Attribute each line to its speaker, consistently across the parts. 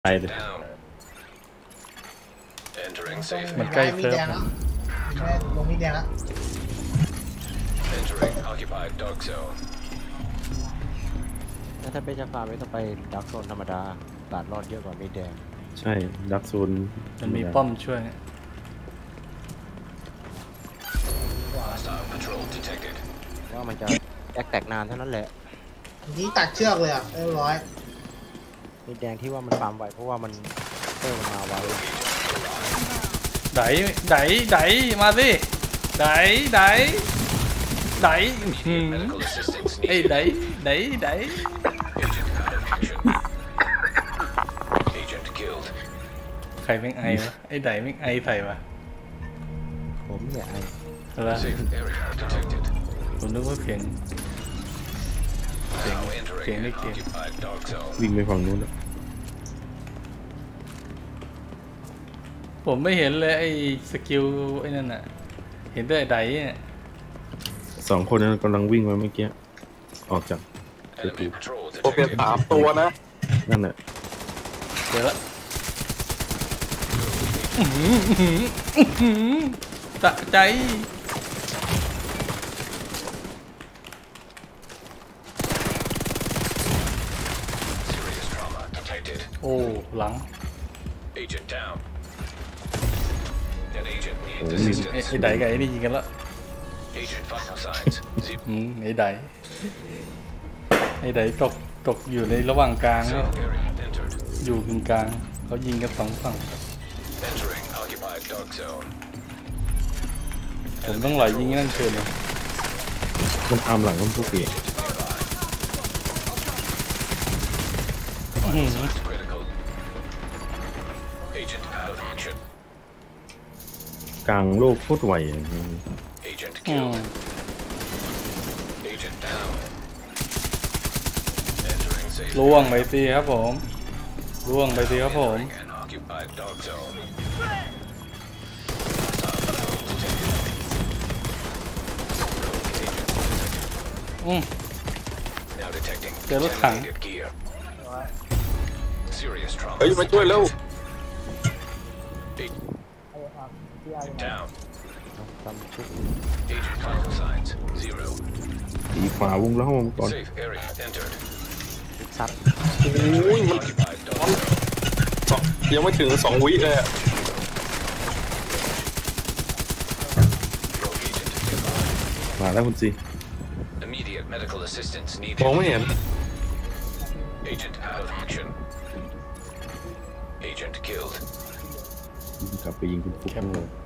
Speaker 1: ไปเลย
Speaker 2: มันใกล้เซิร์ฟแล้วลงมีแดงแล้ว
Speaker 3: ถ้าเป็นจะฟาร์มไม่ต้องไปดักโซนธรรมดาตาดรอดเยอะกว่ามีแดง
Speaker 1: ใช่ดักโซน
Speaker 4: มันมีป้อมช่วย
Speaker 3: ว่ามันจะแตกนานเท่านั้นแหละ
Speaker 2: นี้ตัดเชือกเลยอ่ะเรียบร้อย
Speaker 3: มีแดงที่ว่ามันฟาร์มไวเพราะว่ามันเติมมาไว
Speaker 4: ไดมาสิไดไอ้ไดใครแม่งไอวะไอ้ไดแม่งไอใส่วะ
Speaker 3: ผมเนี่ยไอ
Speaker 4: อะไรผมนึกว่าเสียงในเกม
Speaker 1: วิ่งไปฝั่งนู้นแล้ว
Speaker 4: ผมไม่เห็นเลยไอ้สกิลไอ้นั่นน่ะเห็นแต่ไดเนี่ย
Speaker 1: สองคนนั้นกำลังวิ่งมาเมื่อกี้ออกจากประตู
Speaker 5: โอเค3 ตัวนะ
Speaker 1: นั่นแหละ
Speaker 4: เดี๋ยวละตะใจโอ้หลังไอ้ไดกับไอ้นี่ยิงกันละไอ้ไดตกอยู่ในระหว่างกลางเนี่ยอยู่กึ่งกลางเขายิงกัน2 ฝั่งผมต้องไหลยิงนั่นเชิญเลย
Speaker 1: มันตามหลังมันทุกปีกลางโลกโคตรไว
Speaker 4: ล่วงไปสิครับผมล่วงไปสิครับผมเจอรถถัง
Speaker 5: เฮ้ยมาช่วยเร็ว
Speaker 1: ตีขวาวงล้อมก่อน
Speaker 3: ซัด
Speaker 5: โอ้ยมันยังไม่ถึง2 วิเลย
Speaker 1: มาแล้วคุณซี
Speaker 5: มองไม่เห็น
Speaker 1: กลับไปยิงคุณฟุก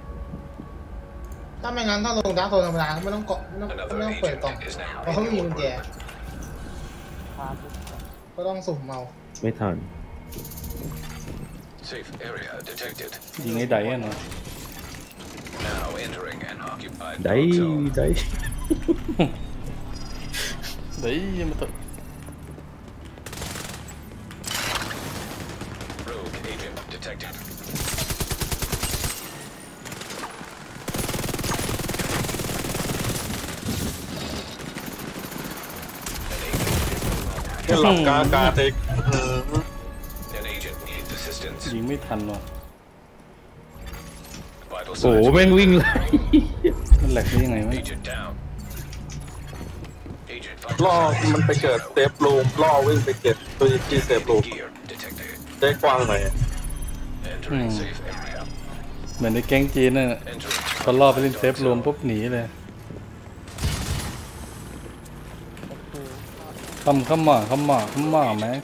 Speaker 2: ถ้าไม่งั้นถ้าลงดาร์กโซนธรรมดาไม่ต้องเกาะไม่ต้องเปิดกล่องเพราะเขาไม่มีกุญแจก็ต้องสุ่มเอา
Speaker 1: ไม่ทัน
Speaker 4: ยิงไอ้ไดอ่ะเนาะ
Speaker 1: ได
Speaker 4: ยังมาตก
Speaker 5: หลับกาอากาศเอก
Speaker 4: ยิงไม่ทันหรอ
Speaker 1: โอ้แม่งวิ่งเลย
Speaker 4: มันแหลกได้ยังไงวะ
Speaker 5: ล่อมันไปเกิดเซฟรูมล่อวิ่งไปเก็บตัวที่เซฟรูมได้กว้างหน่อย
Speaker 4: เหมือนในแก๊งจีนน่ะตอนล่อไปเล่นเซฟรวมปุ๊บหนีเลยคำหม่าไหม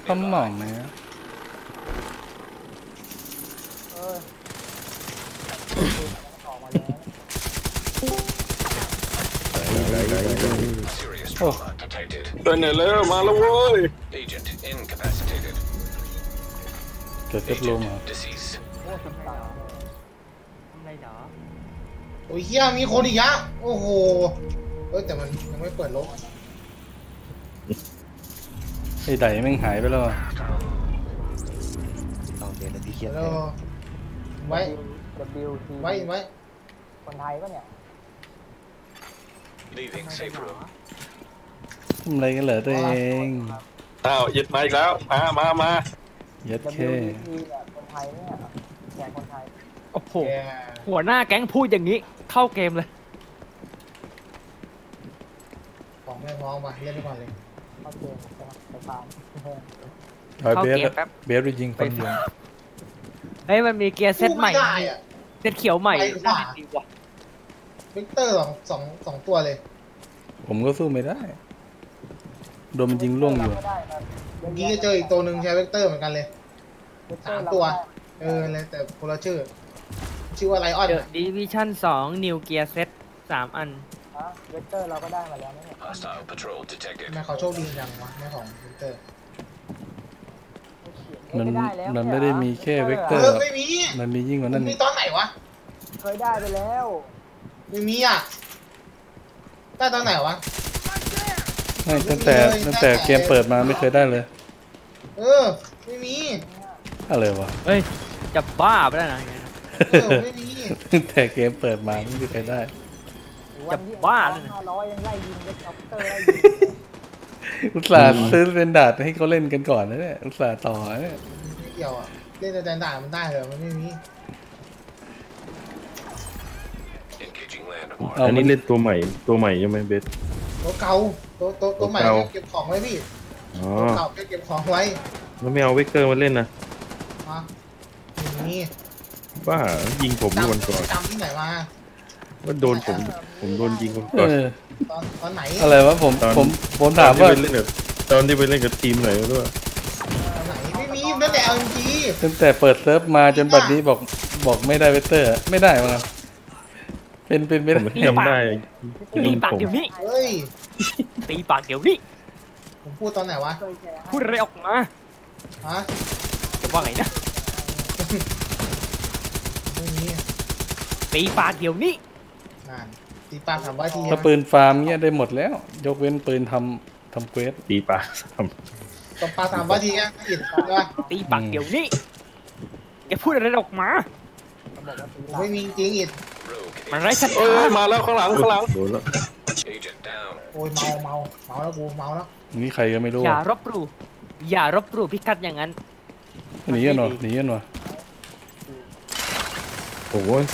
Speaker 4: โอ้
Speaker 5: ตัวไหนเลยมาแล้วเว้ย
Speaker 4: เกิดเซฟรวมเหรอ
Speaker 2: โอ้ยเฮียมีคนอีกอะโอ้โหแต่มันยังไม่เปิดลบ
Speaker 4: ไอ้ไดแม่งหายไปแล้ว
Speaker 3: ลองเดนที่เขียน
Speaker 2: ไว้
Speaker 6: คนไทยปะเนี่ย
Speaker 4: ทำอะไรกันเหรอตัวเอง
Speaker 5: อ้าวยึดมาอีกแล้วมา
Speaker 4: ยัดแค่
Speaker 6: คนไทยเนี่ยแกคนไทย
Speaker 7: โอ้โห
Speaker 2: แก
Speaker 7: หัวหน้าแก๊งพูดอย่างนี้เข้าเกมเลย
Speaker 2: ของไม่พร้อมว่ะเล่นไปก่อนเลย
Speaker 6: เข้าเกมใช่ไหมไปฟาร์ม
Speaker 7: เข้า
Speaker 4: เบส
Speaker 7: เกมแป๊บ
Speaker 4: เบสไปยิงคนอยู่
Speaker 7: เฮ้ยมันมีเกียร์เซตใหม่
Speaker 2: ไม่ได้อะ
Speaker 7: เซตเขียวใหม่
Speaker 2: ไปขวา
Speaker 7: ดีว่ะ
Speaker 2: วิกเตอร์สองตัวเลย
Speaker 4: ผมก็สู้ไม่ได้โดนมันยิงล่วงอยู่
Speaker 6: ก็ได้ครับ
Speaker 2: เมื่อกี้ก็เจออีกตัวหนึ่งใช้เวกเตอร์เหมือนกันเลย 3 ตัว เลยแต่คนละชื่อว่าไลออน
Speaker 7: เดอะดิวิชั่น2นิวเกียร์เซต3 อัน
Speaker 6: เวกเตอร์เราก็ได้มาแล้วนะเนี่ย
Speaker 8: Hostile patrol detected.
Speaker 2: แม่เขาโชคดีจังวะแม่ของวิกเตอร์
Speaker 4: มันไม่ได้มีแค่เวกเตอร์
Speaker 2: ไม่มี
Speaker 4: มันมียิ่งกว่า
Speaker 2: มั
Speaker 4: นั้น น
Speaker 2: มี
Speaker 4: อีก
Speaker 2: ตอนไหนวะ
Speaker 6: เคยได้ไปแล้ว
Speaker 2: ไม่มีอ่ะได้ตอนไหนวะ
Speaker 4: ไม่ตั้งแต่เกมเปิดมาไม่เคยได้เลย
Speaker 2: ไม่มี
Speaker 4: อะไรวะ
Speaker 7: เฮ้ย จะบ้าไปแล้วนะ
Speaker 2: ไม่มี
Speaker 4: ตั้งแต่เกมเปิดมาไม่เคยได้
Speaker 7: จะบ้าเลยนะ
Speaker 6: 500ยังไล่ยิงเวกเตอร์ไล่ยิง
Speaker 4: อุตส่าห์ซื้อเป็นดาดให้เขาเล่นกันก่อนนะเนี่ยอุตส่าห์ต่อเนี่ย
Speaker 2: ไม่เกี่ยวอ่ะเล่นแต่ด่านมันได้เหรอมันไม่มี
Speaker 8: Engaging land
Speaker 1: อันนี้เล่นตัวใหม่ใช่ไหมเบส
Speaker 2: ตัวเก่าตัวใหม่เก็บของไว้พี่
Speaker 1: อ๋อ
Speaker 2: ตัวเก่าเก็บของไว้
Speaker 1: แล้วไม่เอาเวกเตอร์มาเล่นนะ
Speaker 2: มี
Speaker 1: บ้ายิงผมวันก่อน
Speaker 2: จำที่ไหนมา
Speaker 1: ว่าโดนผมโดนยิงวัน
Speaker 4: เอ
Speaker 1: ก่อน
Speaker 4: อ
Speaker 2: ตอนไหน
Speaker 4: อะไรวะผมถาม
Speaker 1: ต
Speaker 4: ว่า
Speaker 1: อนที่ไปเล่นกับทีมไหนด้วย
Speaker 2: ไหนไม่มีนั่นแต่เอาจริง
Speaker 4: ตั้งแต่เปิดเซิร์ฟมาจนบัดนี้บอกไม่ได้เวกเตอร์ไม่ได้มั้งเป็นไม่
Speaker 1: ผ
Speaker 4: ได้
Speaker 1: มจำได้
Speaker 7: ตี
Speaker 1: ยิง
Speaker 7: ปาก
Speaker 1: ผม
Speaker 7: เดี๋ยวนี้
Speaker 2: เฮ้ย
Speaker 7: ตีปากเดี๋ยวนี้
Speaker 2: ผมพูดตอนไหนวะ
Speaker 6: เคยแชร์
Speaker 7: พูดอะไรออกมา
Speaker 2: ฮะ
Speaker 7: จะว่าไงนะ
Speaker 2: ไม่มี
Speaker 7: ตีปากเดี๋ยวนี้
Speaker 2: นานตีปลาถามว่าที
Speaker 4: ถ้าปืนฟาร์มเนี้ยได้หมดแล้ว ยกเว้นปืนทำเควส
Speaker 1: ตีปลา
Speaker 2: ตบปลาถามว่าทีอ่ะอิดใช่ปะ
Speaker 7: ตีปากเดี๋ยวนี้แกพูดอะไรออกมา
Speaker 2: ไม่มีจริงอิด
Speaker 7: มันไร้ส
Speaker 5: เอ้
Speaker 7: ติ
Speaker 5: ยมาแล้วข้างหลัง
Speaker 1: โดนแล้ว
Speaker 8: agent down.
Speaker 2: โอ้ยเมาแล้วกูเมาแล้ว
Speaker 4: นี่ใครก็ไม่รู้
Speaker 7: อย่ารบหลู่พิกัดอย่างนั้น
Speaker 4: หนีกันหน่อยหนีกันหน่อย
Speaker 1: โอ้ย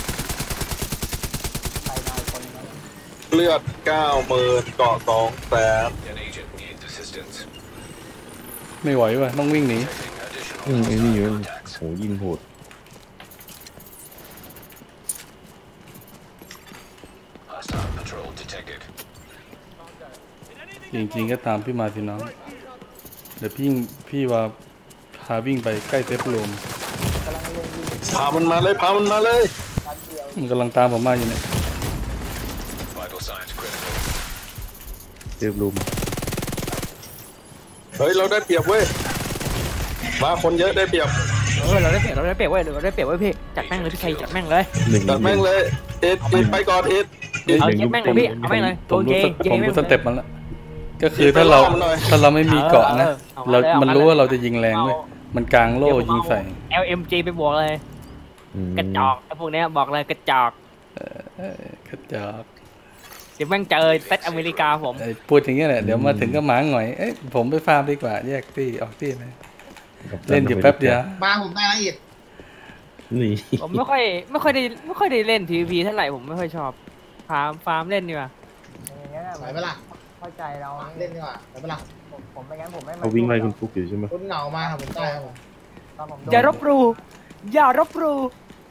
Speaker 5: เลือด 90,000 เกาะ 200,000
Speaker 8: An agent needs assistance.
Speaker 4: ไม่ไหวว่ะต้องวิ่งหนี
Speaker 1: ไอ้นี่อยู่โหยิงโหด
Speaker 8: Hostile patrol detected.
Speaker 4: จริงๆก็ตามพี่มาสิน้องเดี๋ยวพี่ว่าพาวิ่งไปใกล้เซฟรูม
Speaker 5: พามันมาเลย
Speaker 4: มันกำลังตามผมมาอยู่เนี่ย
Speaker 8: Vital signs critical.
Speaker 1: เรียบรูม
Speaker 5: เฮ้ย เราได้เปรียบเว้ย มาคนเยอะได้เปรียบ
Speaker 7: เราได้เปรียบเว้ยพี่จัดแม่งเลยพี่ชัยจัดแม่งเลย
Speaker 1: หนึ่ง
Speaker 5: จัดแม่งเลย เอ็ดไปก่อนเอ็ด
Speaker 7: เอาเย็ดแม่งเลยพี่เอาแม่งเลย
Speaker 4: ผ
Speaker 7: ตัว
Speaker 4: ม
Speaker 7: เย
Speaker 4: รู้
Speaker 7: แม่ง
Speaker 4: สเต็ปมันละก็คือถ้าเราไม่มีเกาะนะมันรู้ว่าเราจะยิงแรงเว้ยมันกลางโล่ยิงใส่
Speaker 7: LMG ไปบวกเลย กระจอกไอ้พวกเนี้ยบอกเลยกระจอก
Speaker 4: กระจอก
Speaker 7: เดี๋ยวแม่งเจอเซตอเมริกาผม
Speaker 4: พูดอย่างเงี้ยแหละเดี๋ยวมาถึงก็หมาหงอยผมไปฟาร์มดีกว่าแยกตี้ออกตี้ไหมเล่นอยู่แป๊บเดียว
Speaker 2: มาผมได้ละอิด
Speaker 1: นี่
Speaker 7: ผมไม่ค่อยได้เล่น PVP เท่าไหร่ผมไม่ค่อยชอบฟาร์มเล่นดีกว่า
Speaker 6: อย่างเงี้ย
Speaker 2: ไหวเปล่า
Speaker 6: เข้าใจเรา
Speaker 2: เล่นดีกว่าไหวเปล่า
Speaker 6: ผมไม่งั้นผมไม่มา
Speaker 1: เขาวิ่งไล่คุณฟุกอยู่ใช่ไหม
Speaker 2: คนเหงามาครับผมได้ครับผม
Speaker 6: ตอนผม
Speaker 7: อย่ารบหลู่อย่ารบหลู่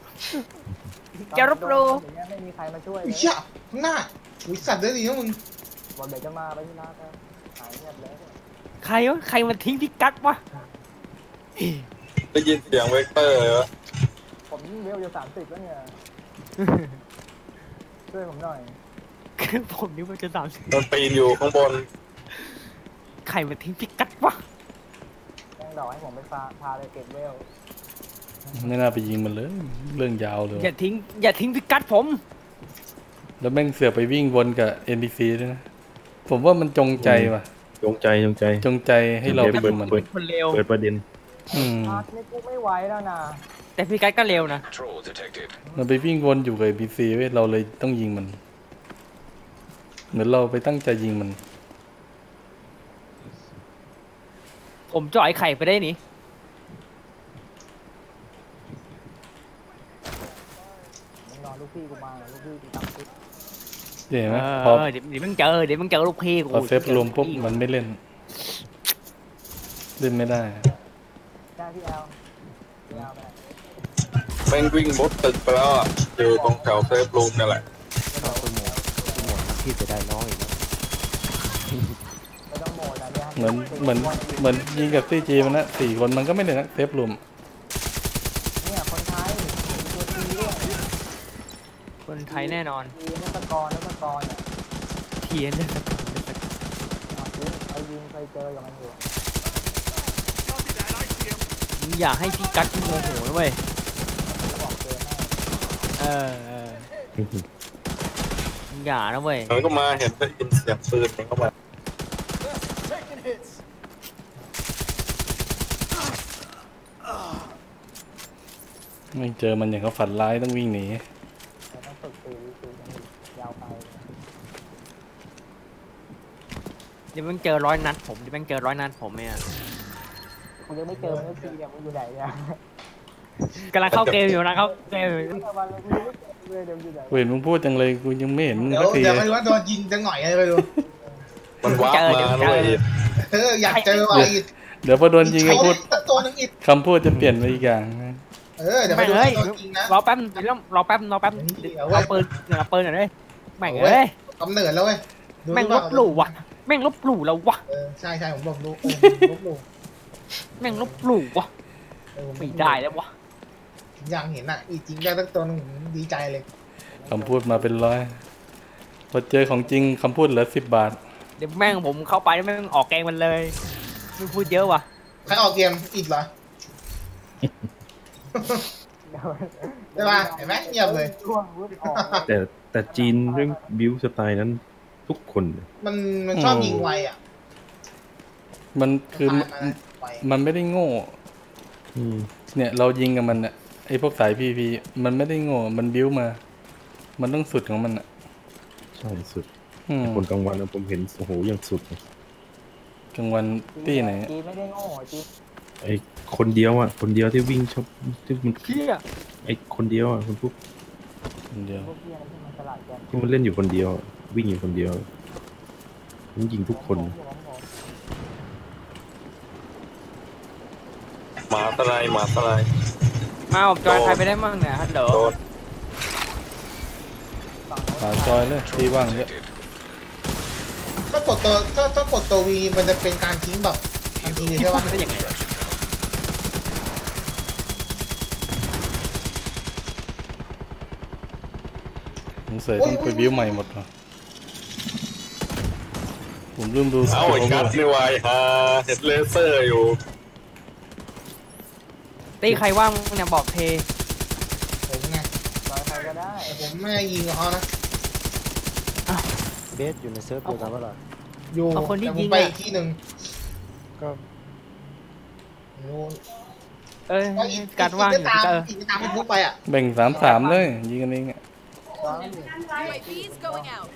Speaker 6: ไม่มีใครมาช่วย
Speaker 2: อุ้ยเชี่ยข้างหน้าอุ้ยสัตว์ได้ดีนะมึง
Speaker 6: บอกเดี๋ยวจะมาไปที่ร้านครับหายเงียบเลย
Speaker 7: ใครมันทิ้งพิกัดวะ
Speaker 5: ได้ยินเสียงเวกเตอร์เลยวะ
Speaker 6: ผมเวลอยู่30แล้วเนี่ยช่วยผมหน่อย
Speaker 7: คือผมนึกว่าจะตาม
Speaker 5: มันปีนอยู่ข้างบน
Speaker 7: ใครมันทิ้งพิกัดวะ
Speaker 6: แจ้งดอกให้ผมไปพาไปเก็บเวล
Speaker 4: ไม่น่าไปยิงมันเลยเรื่องยาวเลย
Speaker 7: อย่าทิ้งพิกัดผม
Speaker 4: แล้วแม่งเสือกไปวิ่งวนกับ NPC ด้วยนะผมว่ามันจงใจว่ะ
Speaker 1: จงใจ
Speaker 4: จงใจให้เราไปยิงมัน
Speaker 7: คนเร็ว
Speaker 1: เปิดประเด็น
Speaker 6: พาร์ทนี่กูไม่ไหวแล้วนะ
Speaker 7: แต่พิกัดก็เร็วนะ
Speaker 8: Patrol detected.
Speaker 4: มันไปวิ่งวนอยู่กับ NPC เว้ยเราเลยต้องยิงมัน เหมือนเราไปตั้งใจยิงมัน
Speaker 7: ผมจ่อยไข่ไปได้นี่
Speaker 6: ลูกพี่กูมาลูกพี่กูตั้งติ๊ก
Speaker 4: เห็นไหม
Speaker 7: เอ
Speaker 4: พอ
Speaker 7: อเดี๋ยวมึงเจอลูกพี่กู
Speaker 4: พอเซฟรวมปุ๊บมันไม่เล่นไม่ได้
Speaker 6: ได้พี่แอลพี่แอลไป
Speaker 5: แม่งวิ่งบดตึกไปแล้วอ่ะอยู่ตรงแถวเซฟรูมนี่แหละ
Speaker 3: ชอบคุณหมดที่จะได้น้อยนะ
Speaker 6: ไม่ต้องโหมดอะไรเนี่ย
Speaker 4: เหมือนยิงกับซีจีมันนะ4 คนมันก็ไม่ได้นะเซฟรวม
Speaker 6: เนี่ยคนไทยมีตัวทีด้วย
Speaker 7: คนไทยแน่นอน
Speaker 6: ทีนักกรเนี่ย
Speaker 7: เทียนเนี่ย
Speaker 6: ยิงเคยเจอกับมันอยู่
Speaker 7: มึงอย่าให้พี่กัดโมโหนะเว้ย
Speaker 6: บอกเจอแน่
Speaker 7: เออมึงอย่านะเว้ย
Speaker 5: มันก็มาเห็นได้ยินเสียงปืนมันก็มา
Speaker 4: ไม่เจอมันอย่างเขาฝันร้ายต้องวิ่งหนี
Speaker 6: แต่ต้องฝึกตียาวไป
Speaker 7: เดี๋ยวมึงเจอ100 นัดผมเดี๋ยวมึงเจอ100 นัดผมเนี่ย
Speaker 6: กูยังไม่เจอมันสักทีเนี่ยมึงอยู่ไหนเนี่ย
Speaker 7: กำลังเข้าเกมอยู่นะเข้าเกมอยู่
Speaker 6: วันเลยกูยังไม่เจอเลยเดี๋ยวอยู่ไหน
Speaker 4: กูเห็นมึงพูดจังเลยกูยังไม่เห็นมึง
Speaker 2: เดี๋ยว
Speaker 4: สักที
Speaker 2: เดี๋ยวไม่รู้ว่าโดนยิงจะหน่อยอะไรไปดู
Speaker 5: มันว้าบมาด้วย
Speaker 2: อยากเจอว่ะอีก
Speaker 4: เดี๋ยวพอโดนยิงก็พูด
Speaker 2: ตัวนึงอีก
Speaker 4: คำพูดจะเปลี่ยนไปอีกอย่างนะ
Speaker 2: เดี๋ยวไป
Speaker 7: แม่ง
Speaker 2: ดู
Speaker 7: เอ้ย
Speaker 2: ตัวจริงนะ
Speaker 7: รอแป๊บรอแป๊บเอาปืนเอาปืนหน่อยเลยแม่งเอ้ย
Speaker 2: กำเนิดแล้วเว้ย
Speaker 7: แม่งลบหลู่ว่ะแม่งลบหลู่แล้ววะ
Speaker 2: ใช่ผมลบหลู่ลบหลู่
Speaker 7: แม่งลบหลู่วะไม่ได้แล้ววะ
Speaker 2: ยังเห็นอ่ะอีกจริงได้ตั้งตัวนึงดีใจเลย
Speaker 4: คำพูดมาเป็นร้อยพอเจอของจริงคำพูดเหลือ10 บาท
Speaker 7: เดี๋ยวแม่งผมเข้าไปแล้วแม่งออกแกงมันเลยไม่พูดเยอะว่ะ
Speaker 2: ใครออกเกมอีกเหรอใช่ป่ะเห็นไหมเงียบเลย
Speaker 6: ช่วงวุ้บออก
Speaker 1: แต่จีนเรื่องบิวสไตล์นั้นทุกคนเลย
Speaker 2: มันชอบยิงไวอ่ะ
Speaker 4: มันคือ
Speaker 2: ไว
Speaker 4: มันไม่ได้โง่
Speaker 1: อืม
Speaker 4: เนี่ยเรายิงกับมันอะไอพวกสายพีพีมันไม่ได้โง่มันบิ้วมา มันต้องสุดของมันอะ
Speaker 1: ใช่สุด
Speaker 4: อืม
Speaker 1: คนกลางวันนะผมเห็นโอ้โหยังสุดเลย
Speaker 4: กลางวันตี้ไหน
Speaker 6: จีไม่ได้โง่จี
Speaker 1: ไอ้คนเดียวอ่ะคนเดียวที่วิ่งชอบที่มัน
Speaker 7: เชี่ย
Speaker 1: ไอ้คนเดียวอ่ะคุณพวก
Speaker 4: คนเดียว
Speaker 6: พวกเพี้ยนที่มันฉลาดกัน
Speaker 1: ที่มันเล่นอยู่คนเดียวอะวิ่งอยู่คนเดียวมันยิงทุกคน
Speaker 5: หมาตะไนหมาตะไน
Speaker 7: มาผมจอยใครไปได้มั่งเนี่ยฮัลโหล
Speaker 5: โดน
Speaker 4: ฝาจอยเลยที่ว่างเยอะ
Speaker 2: ถ้ากดตัววีมันจะเป็นการทิ้งแบบทันทีใช่ป่ะ
Speaker 7: ได้ยังไง
Speaker 4: ผมเสยต้องไปบิ้วใหม่หมดเหรอผมลืมดูส
Speaker 5: เอา
Speaker 4: กิล
Speaker 5: ไอ้กัดนี่วายฮะเห็นเลเซอร์อยู่
Speaker 7: ตีใครว่างเนี่ยบอกเท
Speaker 2: ผมไง
Speaker 6: ต่อยใครก็ได้
Speaker 2: แต่ผมไม่ยิงกับเขานะ
Speaker 3: เบสอยู่ในเซิร์ฟเดียวกันปะล่ะ
Speaker 2: อยู่แต่ผมไปอีกที่หนึ่ง
Speaker 3: ก็
Speaker 2: รู้
Speaker 7: เอ้ยการว่างอยู่
Speaker 2: ตาม
Speaker 7: เออ
Speaker 2: อีกตามไปทุกไปอ่ะ
Speaker 4: แบ่ง3-3เลยยิงกันเองอะ
Speaker 9: UAV's going out.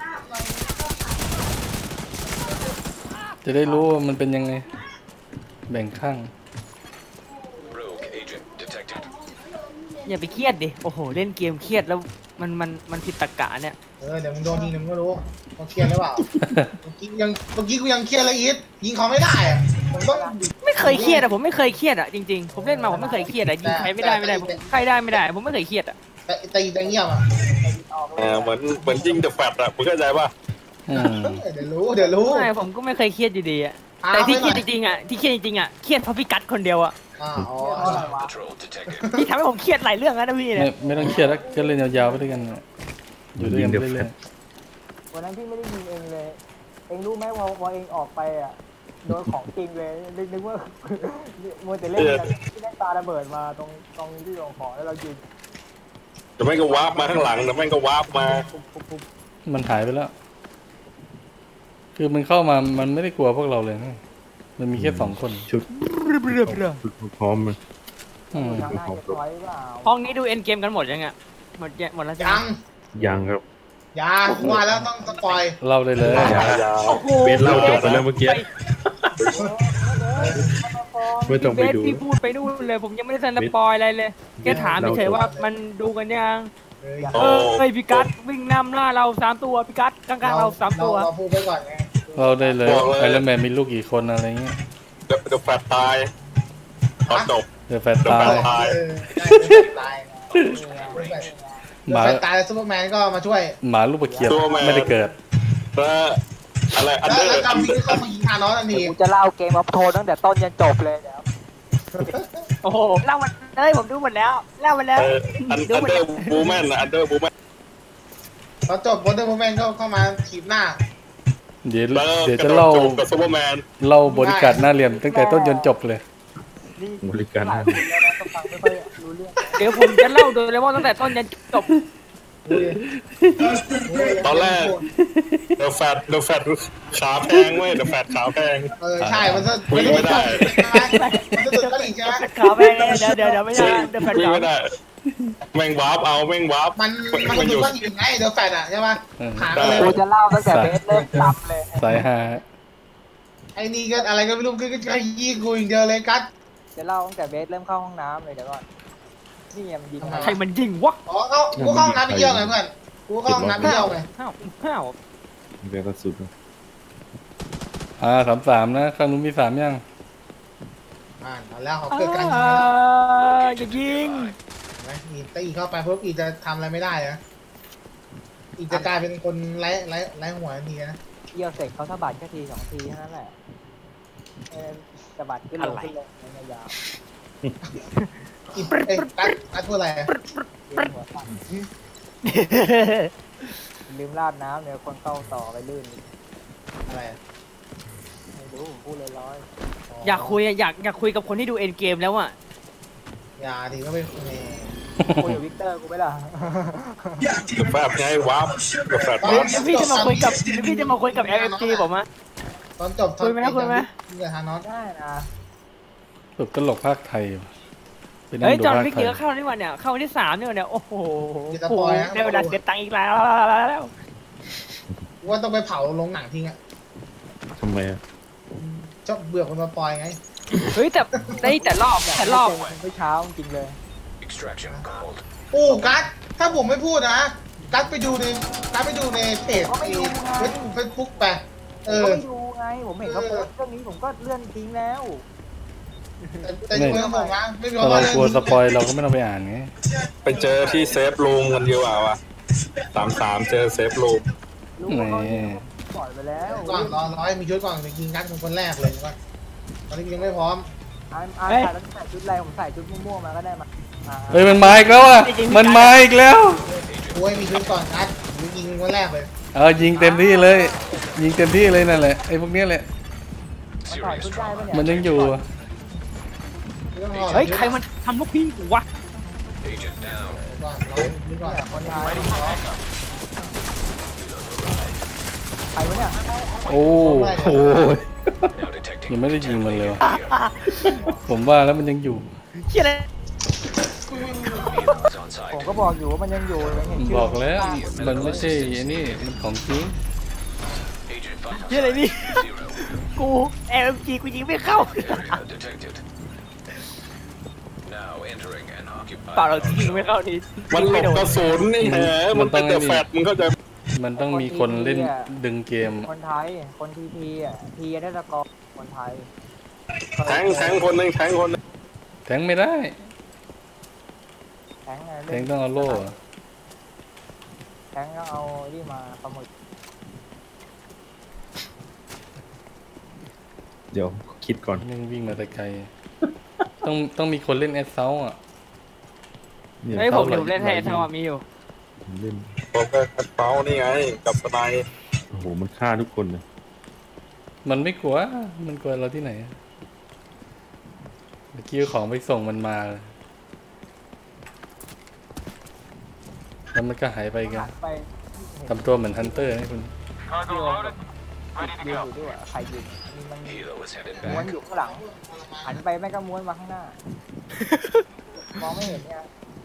Speaker 4: จะได้รู้ว่ามันเป็นยังไง แบ่งข้าง
Speaker 8: Rogue agent detected.
Speaker 7: อย่าไปเครียดดิโอ้โหเล่นเกมเครียดแล้วมันผิดตรรกะเนี่ย
Speaker 2: เดี๋ยวมึงโดนยิงเดี๋ยวมึงก็รู้เขาเครียดหรือเปล่าเมื่อกี้กูยังเครียดเลยอีทยิงเขาไม่ได้อ่ะผมต้อง
Speaker 7: ไม่เคยเครียดอะผมไม่เคยเครียดอะจริงๆผมเล่นมาผมไม่เคยเครียดอะยิงใครไม่ได้ผมใครได้ไม่ได้ผมไม่เคยเครียดอะ
Speaker 2: แต่เงียบอ่ะ
Speaker 5: เหมือนยิงเดอะแฟตอะมึงเข้าใจป่ะ
Speaker 4: อืม
Speaker 2: เดี๋ยวรู้
Speaker 7: ไม่ผมก็ไม่เคยเครียดอยู่ดีอะแต่ที่เครียดจริงๆอะที่เครียดจริงๆอะเครียดเพราะพี่กัดคนเดียวอะ
Speaker 8: Hostile patrol detected.
Speaker 7: ที่ทำให้ผมเครียดหลายเรื่องนะพี่
Speaker 4: ไม่
Speaker 7: เนี่ย
Speaker 4: ไม่ต้องเครียดแล้วก็เล่นยาวๆไปด้วยกันนะอยู่ด้วยกันไปเรื่อย
Speaker 6: วันนั้นพี่ไม่ได้ยิงเองเลย เองรู้ไหมว่าเองออกไปอ่ะโดนของจริงเลยนึกว่ามัวแต่เล่นที่ได้ตาระเบิดมาตรงที่ลงของแล้วเรายิง
Speaker 5: แต่แม่งก็วาร์ปมาข้างหลังแต่แม่งก็วาร์ปมา
Speaker 4: ๆมันหายไปแล้ว คือมันเข้ามามันไม่ได้กลัวพวกเราเลยนะมันมีแค่2 คน
Speaker 1: ชุดพร้อมเลย
Speaker 4: อืม
Speaker 6: ทางหน้าจะถอยเปล่า
Speaker 7: ห้องนี้ดูเอ็นเกมกันหมดยังอะหมดแล้วใช่ไหม
Speaker 2: ยัง
Speaker 1: ยังครับ
Speaker 2: ว่าแล้วต้องสปอย
Speaker 4: เล่าได้เลย
Speaker 5: ยาว
Speaker 7: โอ้โห
Speaker 1: เบสเล่าจบไปแล้วเมื่อกี้ไม่ต้อง
Speaker 7: เบ
Speaker 1: ไป
Speaker 7: ส
Speaker 1: ดู
Speaker 7: พี่พูดไปนู่นเลยผมยังไม่ได้สนปอยอะไรเลยแค่ถามเฉยๆว่ามันดูกันยัง
Speaker 2: เออ
Speaker 7: เฮ้ยพี่กัดวิ่งนำหน้าเรา3 ตัวพี่กัดกลางๆเรา3 ตัว
Speaker 2: เราพูดไปก่อนไง
Speaker 4: เราได้เลยไอรอนแมนมีลูกกี่คนอะไรเงี้ย
Speaker 5: เดี๋ยวแฟดตายตอนจบ
Speaker 4: เดี๋ยวแฟนตาย
Speaker 5: ตาย
Speaker 2: ตาย
Speaker 4: หมา
Speaker 2: ตายแล้วซูเปอร์แมนก็มาช่วย
Speaker 4: หมาลูกประเกียบไม่ได้เกิด
Speaker 5: แล้วอะไรอัน
Speaker 2: แล้ว
Speaker 5: เดอ
Speaker 2: แล้ว
Speaker 5: ร์
Speaker 2: กำวิ่งเข้ามายิงธานอสทันที
Speaker 6: กูจะเล่าเกมออฟโทนตั้งแต่ต้นยันจบเลยเดี๋ยว
Speaker 7: โอ้โหเล่ามันเลยผมดูหมดแล้วเล่ามันแล้ว
Speaker 5: อันเดอร์บูแมนอันเดอร์บูแมน
Speaker 2: พอจบวอเตอร์โมเมนต์ก็เข้ามาถีบหน้า
Speaker 4: เดี๋ยว
Speaker 5: แล้ว
Speaker 4: เดี๋ยว
Speaker 5: ก
Speaker 4: จะ
Speaker 5: ระโด
Speaker 4: เล่า
Speaker 5: ดจูบกับซูเปอร์แมน
Speaker 4: เล่าบริการหน้าเหลี่ยมตั้งแต่ต้นจนจบเลย
Speaker 1: บริการ
Speaker 6: หลายคนแล้วนะต้องฟังไม่ค่อยรู้เรื่อง
Speaker 7: เดี๋ยวผมจะเล่าโดเรมอนตั้งแต่ต้นยันจบ
Speaker 5: ตอนแรกเดอะแฟดขาแพงเว้ยเดอะแฟดขาแพง
Speaker 2: ใช่มันจะ
Speaker 5: วิ่งไม่ได้
Speaker 2: มันจะตุดกระดิ่งใช่ไหม
Speaker 7: ขาวไปเดี๋ยวไม่ใช่เดี๋ยวแฟน
Speaker 5: วิ่ง
Speaker 7: ขาว
Speaker 5: ไม่ได้แม่งวาร์ปเอาแม่งวาร์ป
Speaker 2: มันตุดกระดิ่งไงเดอะแฟดอ่ะใช่ป่ะหาก็เลย
Speaker 6: กูจะเล่าตั้งแต่เบสเริ่มจำเลย
Speaker 4: สายฮา
Speaker 2: ไอ้นี่ก็อะไรก็ไม่รู้ก็ยี่กูอย่างเดียวเลยกัด
Speaker 6: จะเล่าตั้งแต่เบสเริ่มเข้าห้องน้ำเลยเดี๋ยวก่อนนี่มันยิง
Speaker 7: ใครมันยิงวะ
Speaker 2: อ๋อเขากูเข้าห้องน้ำไปเยี่ยวไงเพื่อนกูเข้าห้องน้ำไปเยี่ยวไง
Speaker 7: ห้าว
Speaker 1: เบียร์ก็สุดนะ
Speaker 4: 33นะข้างนู้นมี3ยัง
Speaker 2: แล้วเขาเกิดการยิง
Speaker 7: อย่ายิง
Speaker 2: อีตีเข้าไปพวกอีจะทำอะไรไม่ได้นะอีจะกลายเป็นคนไร้หัวทันทีนะ
Speaker 6: เยี่ยวเสร็จเขาสะบัดแค่ที2 ทีเท่านั้นแหละสะบัดขึ้นลงในยาว
Speaker 2: อีกัดพูดอะไร
Speaker 6: ลืมราดน้ำเดี๋ยวคนเข้าต่อไปลื่น
Speaker 2: อะไร
Speaker 6: ไม่รู้ผมพูดลอย
Speaker 7: อยากคุยอยากคุยกับคนที่ดูเอ็นเกมแล้วอ่ะ
Speaker 2: อย่าทีก็ไม่คุย
Speaker 6: ๆคุยกับวิกเตอร์กูไม่ล่ะ
Speaker 5: เดอะแฟดไงวาร์ปเดอะแฟดวาร์ป
Speaker 7: พี่จะมาคุยกับ LFG ผมอะ
Speaker 2: ตอนจบคุยไหมทานอส
Speaker 6: ได้นะ
Speaker 4: ตกตลกภาคไทยไปนั่ง
Speaker 7: เฮ้ย
Speaker 4: ดู
Speaker 7: จอห์น
Speaker 4: ภาค
Speaker 7: วิก
Speaker 4: ไทย
Speaker 7: เยอะเข้านี่วันเนี่ยเข้าวันที่3เนี่ยโอ้โห
Speaker 2: จะปล่อยนะ
Speaker 7: ได้เวลาเสียตังค์อีกแล้ว
Speaker 2: ว่าต้องไปเผาลงหนังทิ้งอ่ะ
Speaker 1: ทำไมอ่ะ
Speaker 2: ชอบเบื่อคนมาปล่อยไง
Speaker 7: เฮ้ยแต่รอบ
Speaker 6: ไม่เช้าจริงเลย
Speaker 8: Extraction called.
Speaker 2: โอ้กัดถ้าผมไม่พูดนะกัดไปดูในเพจเฟซบุ๊กไป
Speaker 6: ผมก็ไม่ดูไงผมเห็นเขาโพสต์เรื่องนี้ผมก็เลื่อนทิ้งแล้ว
Speaker 2: แต่เรื่องผมนะไม่รู้
Speaker 4: ถ้าเรา
Speaker 2: ว่า
Speaker 4: กลัวสปอยเราก็ไม่ต้องไปอ่านไง
Speaker 5: ไปเจอที่เซฟรูมกันดีกว่าวะ33เจอเซฟรูม
Speaker 6: รู้ว่าเขาปล่อยไปแล้ว
Speaker 2: ก่อนรอให้มีชุดก่อนไปยิงกัดคนแรกเลยก่อนตอนนี้ยังไม่พร้อม
Speaker 6: ใส่แล้วใส่ชุดอะไรผมใส่ชุดมั่วๆมาก็ได้มา
Speaker 4: เฮ้ยมันมาอีกแล้วอ่ะมันมาอีกแล้ว
Speaker 2: กูให้มีชุดก่อนกัดยิงคนแรกเลย
Speaker 4: ยิงเต็มที่เลย ยิงเต็มที่เลยนั่นแหละไอ้พวกนี้แหละ
Speaker 6: ถอดชุดได้ปะเนี่ย
Speaker 4: มันยังอยู่
Speaker 7: เฮ้ยใครมันทำลูกพี่กูวะ
Speaker 8: Agent down.
Speaker 2: ก่อนก่อน
Speaker 6: คนไทยใครวะเนี่ย
Speaker 4: โอ้โห
Speaker 8: Now detecting.
Speaker 4: ยังไม่ได้ยิงมันเลย ผมว่าแล้วมันยังอยู่
Speaker 7: เชี่ยเลย
Speaker 8: Vehicles on
Speaker 6: ผม
Speaker 8: site.
Speaker 6: ก็บอกอยู่ว่ามันยังอยู่ยังเห็นชื่
Speaker 4: บอกแล้วมันไม่ใช่ไอ้นี่มันของจริง
Speaker 8: Agent
Speaker 7: เชี่ยอะไรนี่
Speaker 8: 500.
Speaker 7: กู LMG กูยิงไม่เข้า
Speaker 8: Area detected. Now entering an
Speaker 7: เปล่า
Speaker 8: occupied.
Speaker 7: เรายิงไม่เข้านี่
Speaker 5: มันหลบกระสุนนี่แหมมันเป็นเดอะแฟดมึงเข้าใจ
Speaker 4: มันต้องมีคนเล่นดึงเกม
Speaker 6: คนไทยคนทีอ่ะทีได้ตะกอคนไทย
Speaker 5: แทงคนหนึง
Speaker 4: แทงไม่ได้
Speaker 6: แทงไง
Speaker 4: แทงต้องเอาโล่
Speaker 6: แทงก็เอาที่มาประมึก
Speaker 1: เดี๋ยวคิดก่อน
Speaker 4: ยังวิ่งมาแต่ไกลต้องมีคนเล่นแอดเซาอ่ะ
Speaker 1: เนี่ย
Speaker 7: เฮ้ยผมเล่นให้ทาวมีอยู่
Speaker 1: เล่น
Speaker 5: ผมก็คัดเป้านี่ไงกับสไนด์
Speaker 1: โอ้โหมันฆ่าทุกคนเลย
Speaker 4: มันไม่กลัวมันกลัวเราที่ไหนเมื่อกี้ของไปส่งมันมาแล้วมันก็หายไปกัน
Speaker 6: ไป
Speaker 4: ทำตัวเหมือนฮันเตอร์นะคุณ
Speaker 6: ยืนอยู่ด้วยใครยืนนี่มัน
Speaker 8: Helo is headed
Speaker 6: ม้วน
Speaker 8: back.
Speaker 6: อยู่ข้างหลังหันไปแม่ก็ม้วนมาข้างหน้า มองไม่เห็นเนี่ย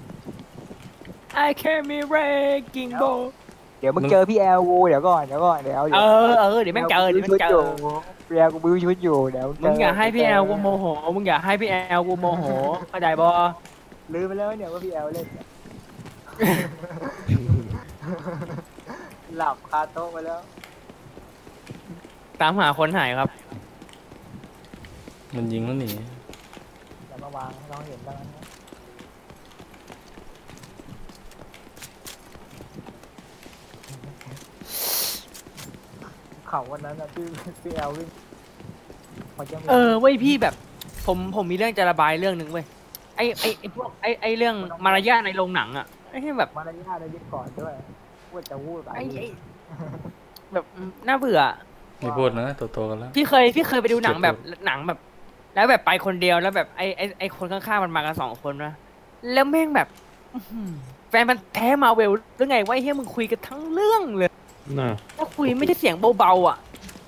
Speaker 7: I can be breaking ball
Speaker 6: เดี๋ยวมึงเจอพี่แอลกูเดี๋ยวก่อนเดี๋ยว
Speaker 7: เดี๋ยวแม่งเจอ
Speaker 6: พี่แอลกูบิ้วชุดอยู่เดี๋ยว
Speaker 7: มึงอย่าให้พี่แอลกูโมโหเข้าใจบอ
Speaker 6: ลืมไปแล้วเนี่ยว่าพี่แอลเล่นหลับคาโต๊ะไปแล้ว
Speaker 7: ตามหาคนหายครับ
Speaker 4: มันยิงแล้วหนี
Speaker 6: แต่มาวางให้น้องเห็นดังนั้นนะเขาวันนั้นอะที่แอลวิ่งพอจะมี
Speaker 7: เว้ยพี่แบบผมมีเรื่องจะระบายเรื่องหนึ่งเว้ยไอพวกไอเรื่องมารยาทในโรงหนังอะไอ้ที่แบบ
Speaker 6: มารยาทได้ดีก่อนด้วยพูดจะพูดไป
Speaker 7: ไอแบบน่าเบื่อ
Speaker 4: ไม่พูดนะโตๆกันแล้ว
Speaker 7: พี่เคยไปดูหนังแบบแล้วแบบไปคนเดียวแล้วแบบไอคนข้างๆมันมากัน2 คนนะแล้วแม่งแบบอื้อหือแฟนมันแท้มาเวลหรือไงวะไอ้เฮียมึงคุยกันทั้งเรื่องเลย
Speaker 1: น่า
Speaker 7: ถ้าคุยไม่ได้เสียงเบาๆอ่ะ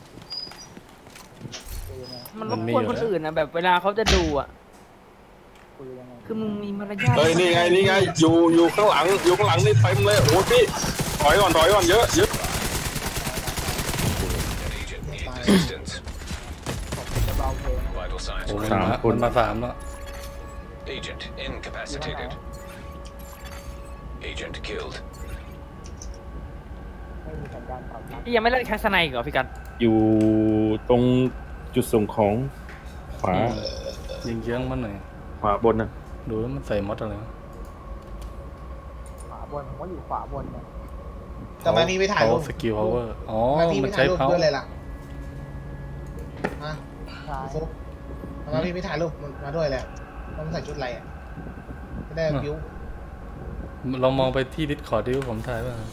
Speaker 7: มันรบกวนคนอื่นนะแบบเวลาเขาจะดูอ่ะ
Speaker 6: คุยยังไง
Speaker 7: คือมึงมีมารยาท
Speaker 5: เฮ้ยนี่ไงอยู่ข้างหลังนี่เต็มเลยโอ้พี่ถอยก่อนเยอะ
Speaker 8: An agent needs assistance.
Speaker 6: จะเบาเพลง
Speaker 8: Vital signs
Speaker 4: โอ้
Speaker 8: critical.
Speaker 4: มันมา3แล้ว
Speaker 8: Agent incapacitated. Agent killed.
Speaker 6: ไม่มีสัญญาณตอบรับ
Speaker 7: พี่ยังไม่เล่นแคสไนอีกเหรอพี่กัน
Speaker 1: อยู่ตรงจุดส่งของขวา
Speaker 4: ยิงเยื้องมันหน่อย
Speaker 1: ขวาบนน่ะ
Speaker 4: ดูว่ามันใส่มอดอะไรวะ
Speaker 6: ขวาบนผมว่าอยู่ขวาบนเนี่ย
Speaker 2: ทำไมพี่ไม่ถ่ายรูป
Speaker 4: สกิลพาวเวอร์อ๋อ
Speaker 2: ทำไมพี่
Speaker 4: มั
Speaker 2: ไม่
Speaker 4: น
Speaker 2: ถ่า
Speaker 4: ใช้
Speaker 2: ยรูป
Speaker 4: เพา
Speaker 2: ด้วยเลยล่ะฮะ
Speaker 6: ใช่
Speaker 2: ฟุ๊กทำไมพี่ไม่ถ่ายรูปมาด้วยเลยต้องใส่ชุดอะไรอ่ะจะได้บิว
Speaker 4: ลองมองไปที่ดิสคอร์ดดิว่าผมถ่ายป่ะ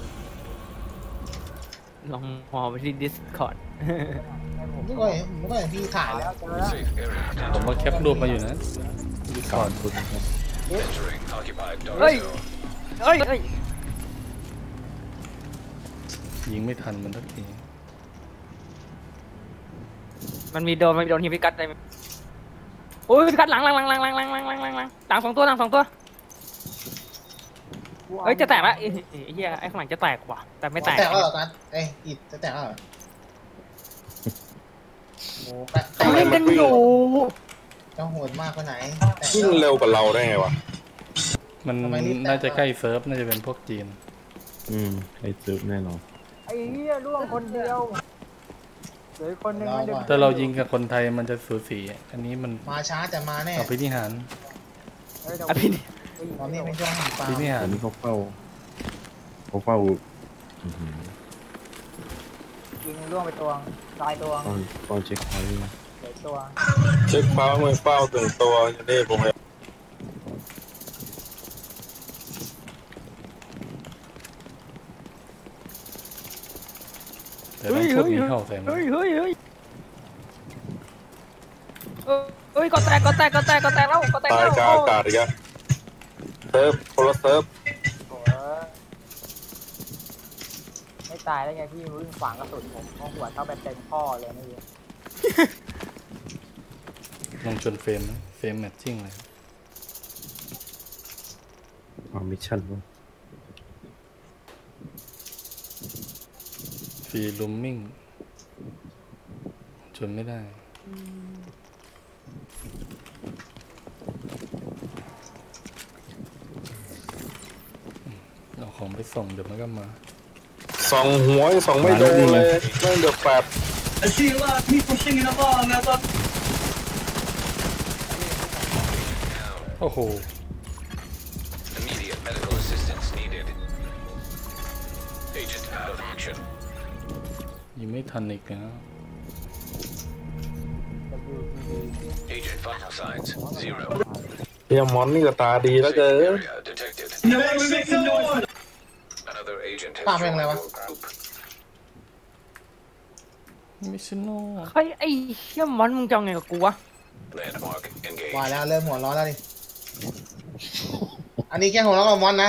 Speaker 7: ลองมองไปที่ Discord
Speaker 6: ให้ผม
Speaker 2: ผมก็เห็นพี่ถ่ายแล้ว
Speaker 6: เจอแล้ว
Speaker 8: Safe area
Speaker 4: ผมว่าแคปรูปมาอยู่นะดิสคอร์ด
Speaker 8: entering occupied dark
Speaker 7: Hey.
Speaker 8: zone.
Speaker 7: เอ้ย
Speaker 4: ยิงไม่ทันมันสักที
Speaker 7: มันมีโดนทีมพิกัดเลยโอ้ยพิกัดหลัง2 ตัวเฮ้ยจะแตกละไอ้เหี้ยไอ้ข้างหลังจะแตกว่ะแต่ไม่แตก
Speaker 2: แตกแล้วเหรอกันอิดจะแตกแล้วเหรอโอ้แตก
Speaker 7: เขาเล่นกันอยู่
Speaker 2: จะโหดมากกว่าไหน
Speaker 5: วิ่งเร็วกว่าเราได้ไงวะ
Speaker 4: มัน
Speaker 2: ทำไมรีบแตะ
Speaker 4: น่าจะใกล้เซิร์ฟน่าจะเป็นพวกจีน
Speaker 1: ไอ้ซื้อแน่นอน
Speaker 6: ไอ้เหี้ยร่วงคนเดียวเหลือคนนึงไม่ได้
Speaker 4: ถ้าเรายิงกับคนไทยมันจะสูสีอันนี้มัน
Speaker 2: มาช้าแต่มาแน่
Speaker 4: เอาพินิหาร
Speaker 7: อภินิ
Speaker 2: ตอนนี้เป็นช่วงหันปลา
Speaker 4: พินิหา
Speaker 1: อั
Speaker 4: ร
Speaker 1: นนี้เขาเฝ้าอื้อหือ
Speaker 6: ยิงร่วงไปตัวตายตัว
Speaker 1: ตอนเช็คพอยต์
Speaker 6: เหลือตัว
Speaker 5: เช็คเป้าเมื่อเป้าถึงตัวอย่างนี้ผมเลย
Speaker 4: แต่ต้องพูดหนีเข้าใส่มัน
Speaker 7: เฮ้ยก็แตกแล้ว
Speaker 5: ตายกลางอากาศอีกอะเซิร์ฟคนละเซิร์ฟ
Speaker 6: โอ้ยไม่ตายได้ไงพี่วิ่งขวางกระสุนผมเพราะหัวเข้าไปเต็มข้อเลยเมื่อกี้
Speaker 4: ลงชนเฟรมนะเฟรมแมทชิ่งเลย
Speaker 1: มิชชั่นวะ
Speaker 4: ฟรีลูมมิ่งชนไม่ได้เอาของไปส่งเดี๋ยวมันก็มา
Speaker 5: ส่องหัวส่องไม่โดนเลยเรื่องเดือดแปด
Speaker 4: โอ้โห
Speaker 8: Immediate medical assistance needed. Agent out of action.
Speaker 4: ยิงไม่ทันอีกนะ
Speaker 8: Agent vital signs 0.
Speaker 5: เฮียมอนนี่ก็ตาดีแล้วเกิน
Speaker 8: Area detected. Another agent has
Speaker 2: Tama yung
Speaker 8: joined
Speaker 2: lewa.
Speaker 8: your group.
Speaker 4: มิชโน่
Speaker 7: ใครไอ้เหี้ยมอนมึงจะเอาไงกับกูวะ
Speaker 8: Landmark
Speaker 2: ว่า
Speaker 8: engaged.
Speaker 2: แล้วเริ่มหัวร้อนแล้วดิอันนี้แค่หัวร้อนกับมอนนะ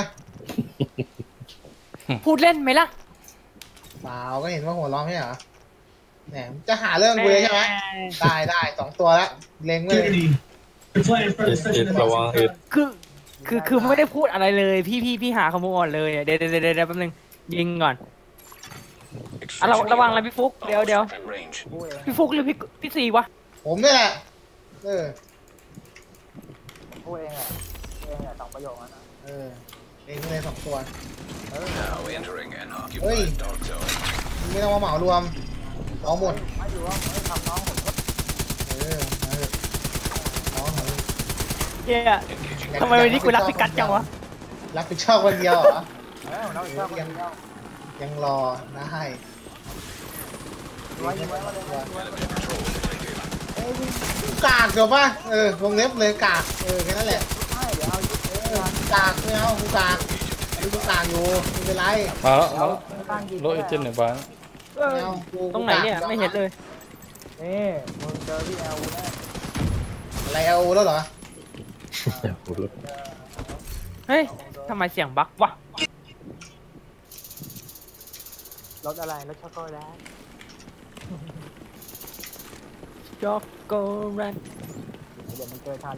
Speaker 7: พูดเล่นไหมล่ะ
Speaker 2: เปล่าก็เห็นว่าหัวร้อนไม่ใช่เหรอแหมจะหาเรื่องกูเลยใช่ไหมได้2 ตัวแล้วเล็งไว้เลย
Speaker 5: อิดระวังอิด
Speaker 7: คือไม่ได้พูดอะไรเลยพี่หาขโมยก่อนเลยเดี๋ยวแป๊บนึงยิงก่อนระวังอะไรพี่ฟุกเดี๋ยว
Speaker 8: In range.
Speaker 6: พูดเอง
Speaker 7: พี่ฟุกหรือพี่ซีวะ
Speaker 2: ผมนี่แหละ
Speaker 6: พูดเองแหละ2 ประโยคนั้นนะ
Speaker 2: เออเองเลย2 ตัว
Speaker 8: Now entering an
Speaker 2: Oi.
Speaker 8: occupied dark zone.
Speaker 2: ไม่ต้องมาเหมารวมเอาหมด
Speaker 6: ไม่อยู่ว่าไม่ทำน้องผมก็
Speaker 2: มาเถอะน้อง
Speaker 7: เหี้ยทำไมวันนี้กูรักพี่กัดจังวะ
Speaker 2: รับผิดชอบคนเดียวเหรอ
Speaker 6: เราชอบกันแล้ว
Speaker 2: ยังรอนะให้
Speaker 6: ไว้ไว้เลย
Speaker 2: กากเดี๋ยวป่ะวงเล็บเลยกากแค่นั้นแหละ
Speaker 6: ไม่เดี๋ยวเอายุด
Speaker 2: กากไม่เอากูกากกูกากอยู่ไม่เป็นไร
Speaker 4: มาแล้วรถเอเจนต์ในบ้าน
Speaker 2: ไม่เอากู
Speaker 7: ตรงไหนเนี่ยไม่เห็นเลย
Speaker 6: นี่มึงเจอพี่แอลแน่
Speaker 2: อะไรเอาแล้วเหรอ
Speaker 7: เฮ้ยทำไมเสียงบั๊กวะ
Speaker 6: รถอะไรรถช็อกโกแลต
Speaker 7: ช็อกโกแลต
Speaker 6: เดี๋ยวมันเจอทัน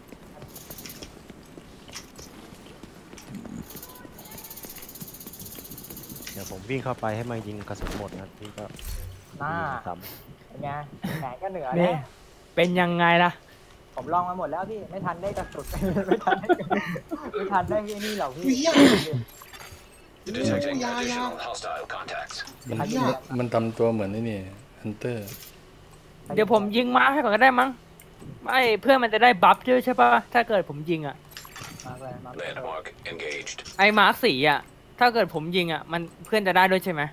Speaker 3: เดี๋ยวผมวิ่งเข้าไปให้มันยิงกระสุนหมดนะพี่ก็
Speaker 6: หน้า
Speaker 3: ซ้
Speaker 6: เป็นไงแหนก็เหนือ
Speaker 7: นี่
Speaker 6: นะ
Speaker 7: เป็นยังไงล่ะ
Speaker 6: ผมลองมาหมดแล้วพี่ไม่ทันได้กระสุนไม่ทันได้นี่หรอกพี่
Speaker 8: Detecting additional hostile contacts.
Speaker 4: มันทำตัวเหมือนนี่ฮันเตอร์
Speaker 7: เดี๋ยวผมยิงม้าให้ก่อนก็ได้มั้งไม่เพื่อนมันจะได้บัฟด้วยใช่ปะถ้าเกิดผมยิงอ่ะ
Speaker 8: Landmark engaged.
Speaker 7: ไอ้มาร์คสีอ่ะถ้าเกิดผมยิงอ่ะมันเพื่อนจะได้ด้วยใช่ไหม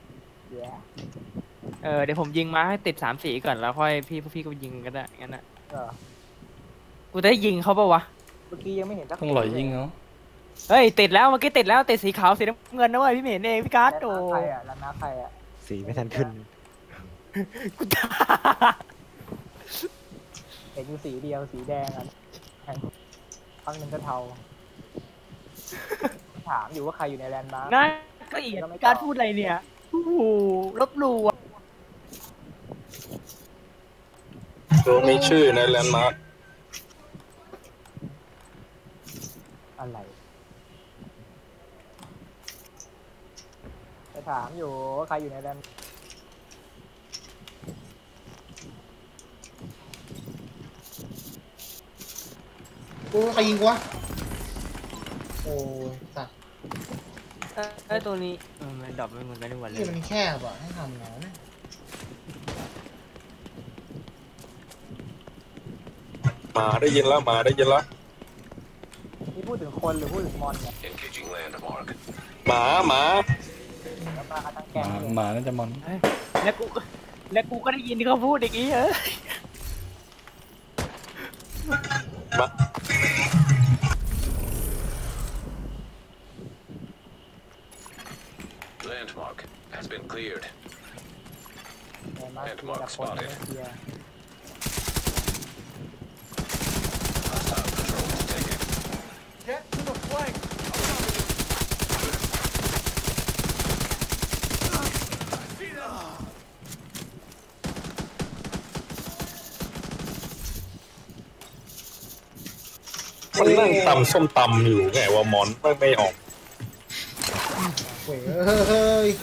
Speaker 7: เดี๋ยวผมยิงม้าให้ติด3 สีก่อนแล้วค่อยพี่ก็ยิงก็ได้งั้นอ่ะกูได้ยิงเขาปะวะ
Speaker 6: เมื่อกี้ยังไม่เห็นสัก
Speaker 4: ต้องหล่อยยิงเขา
Speaker 7: เฮ้ยติดแล้วเมื่อกี้ติดแล้วติดสีขาวสีน้ำเงินนะเว้ยพี่ไม่เห็นเองพี่การ์ดโอ้
Speaker 6: ใครอ่ะแล้วน้าใครอ่ะ
Speaker 3: ำสีไม่ทันขึ้น
Speaker 7: กูตา
Speaker 6: เห็นอยู่สีเดียวสีแดงอ่ะครั้งหนึ่งก็เทาถามอยู่ว่าใครอยู่ในแลนด์มาร์ค
Speaker 7: น่าก็อีกพี่การ์ดพูดอะไรเนี่ยโอ้โหลบหลู่อ่ะ
Speaker 5: ตัวมีชื่อในแลนด์มาร์ค
Speaker 6: อะไรจะถามอยู่ว่าใครอยู่ในแลนด์
Speaker 2: กูใครยิงกูวะโอ้ยสัตว์
Speaker 7: ไอ้ตัวนี้มันดรอปไม่เหมือนกันทุกวันเล
Speaker 2: ที่
Speaker 7: ย
Speaker 2: มันแคบอ่ะให้ทำไงนะ
Speaker 5: มาได้ยินแล้วมาได้ยินแล้ว
Speaker 6: นี่พูดถึงคนหรือพูดถึงมอนเนี่ย
Speaker 8: Engaging landmark.
Speaker 5: หมา
Speaker 6: แล้วมาทั้งแกงเลย
Speaker 4: หมาน่าจะมอน
Speaker 7: แล้วกูก็ได้ยินที่เขาพูดอย่างนี้
Speaker 5: ห
Speaker 7: เ
Speaker 5: มา
Speaker 8: Landmark has been cleared.
Speaker 6: แต่มาเคลียร์คนไม่เคลียร์
Speaker 8: Hostile patrol detected.
Speaker 5: มันนั่งตำส้มตำอยู่ไงว่ามอนไม่ออก
Speaker 2: เว้ยเฮ้ย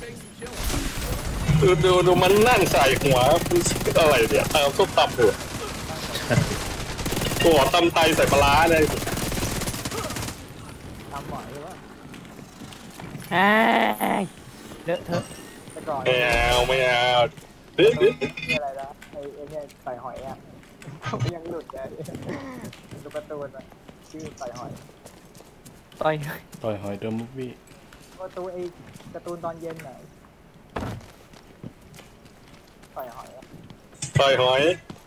Speaker 5: ดูมันนั่งใส่หัวอะไรเนี่ยตำส้มตำอยู่ตัวตำไทยใส่ปลาร้าเลย
Speaker 6: ทำหมอยหรือว่า
Speaker 7: เลอะเทอะ
Speaker 6: ไปก่อน
Speaker 5: ไม่เอา
Speaker 6: นี่อะไรนะไอ้เนี่ยใส่หอยอ่ะยังหลุดเลยดูการ์ตูนอ่ะชื่อใส่หอย
Speaker 7: ต่อย
Speaker 4: ต่อยหอยเดอร์มูฟวี่
Speaker 6: การ์ตูนไอ้การ์ตูนตอนเย็นไหนใส่หอย
Speaker 5: ใส่หอย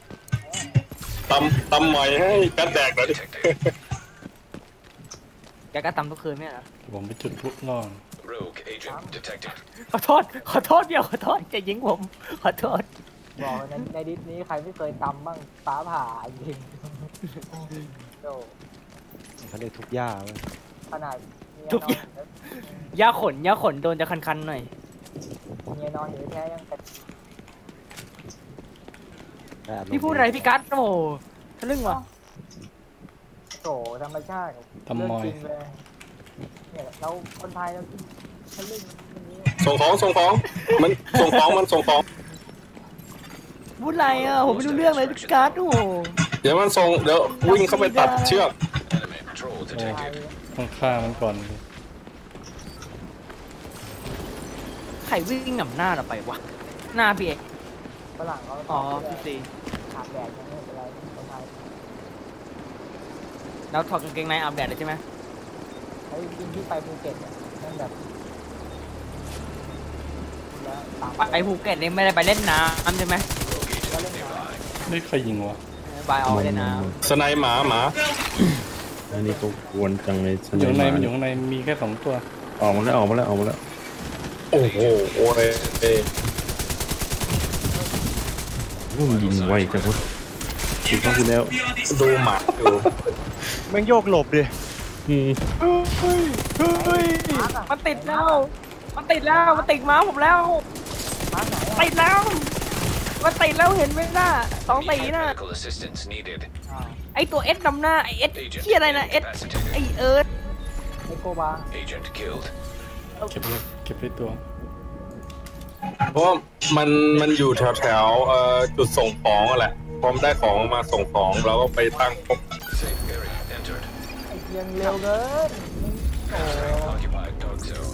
Speaker 5: ตำหอยให้กันแดกหน่อยดิ
Speaker 7: แกก็ตำทุกคืนไหมอ่ะ
Speaker 4: ผมไปจุดพลุล่อ
Speaker 8: Rogue agent detected.
Speaker 7: ขอโทษเดียวขอโทษจะยิงผมขอโทษ
Speaker 6: บอกในดิสนี้ใครไม่เคยตำบ้างฟ้าผ่ายิงโด
Speaker 3: เขาเรียกทุกหญ้าเว้ย
Speaker 6: ขนาด
Speaker 7: ทุกอย่างยาขนโดนจะคันๆหน่อย
Speaker 6: เมียนอนอยู่แท้ยังแต่
Speaker 3: ได้อารมณ์
Speaker 7: พี่พูดอะไรพี่กัสโอ้โหทะลึ่งว่ะ
Speaker 6: โถธรรมชาติ
Speaker 4: ทำมอย
Speaker 6: จริงเลยเนี่ยเราคนไทยเราทะลึ่งอย่างนี้
Speaker 5: ส่งของมันส่งของ
Speaker 7: พูดอะไรอ่ะผมไม่รู้เรื่องเลยพี่กัสโอ้โห
Speaker 5: เดี๋ยววิ่งเข้าไปตัดเชือก
Speaker 8: Enemy patrol
Speaker 6: ไทย
Speaker 8: detected.
Speaker 4: ต้องฆ่ามันก่อน
Speaker 7: ใครวิ่งนำหน้าเราไปวะหน้าพี่เอก
Speaker 6: ฝรั่งเขา
Speaker 7: อ๋อพี่ซี
Speaker 6: อาบแดดยังไม่เป็นไรคนไทย
Speaker 7: แล้วถอดกางเกงในอาบแดดเลยใช่ไหม
Speaker 6: ไอ้ยิงที่ไปภูเก็ตเนี่ยนั่นแบบแล้วตาม
Speaker 7: ไปภูเก็ตนี่ไม่ได้ไปเล่นน้ำใช่ไหม
Speaker 6: ก็เล่นน้
Speaker 4: นี่ใครยิงวะ
Speaker 7: บายออกไปเล่นน้
Speaker 5: สไนหมาหมา
Speaker 1: อันนี้ก็กวนจังเลย
Speaker 4: มันอยู่ข้างในมันอยู่ข้างในมีแค่2 ตัว
Speaker 1: ออกมาแล้วออกมาแล้วออกมาแล้ว
Speaker 5: โอ้โหโอ้ยเอ้ย
Speaker 1: มันยิงไวจังวะถูกต้องที่แล้ว
Speaker 5: ดูหมาอยู่
Speaker 3: แม่งโยกหลบดิ
Speaker 1: อืม
Speaker 7: ำเฮ้ยมันติดแล้ว มันติดแล้ว มันติดม้าผมแล้ว
Speaker 6: ำมาไหนอะ
Speaker 7: ติดแล้ว มันติดแล้วเห็นไหมหน้าสองตีน่ะ
Speaker 8: Medical assistance needed.
Speaker 7: ไอตัวเอสนำหน้าไอเอส
Speaker 8: Agent
Speaker 7: ที่อะไรนะเอส
Speaker 8: incapacitated.
Speaker 7: ไอเอิร์ธ
Speaker 6: ไอโกบา
Speaker 8: Agent killed.
Speaker 4: เก็บเลยเก็บไปตัว
Speaker 5: เพราะว่ามันอยู่แถวจุดส่งของอะแหละพอมนได้ของมาส่งของเราก็ไปตั้งปุ๊บ
Speaker 8: Safe area entered.
Speaker 6: ไอเกียงเร็วเกินโอ้
Speaker 8: Occupied talk zone.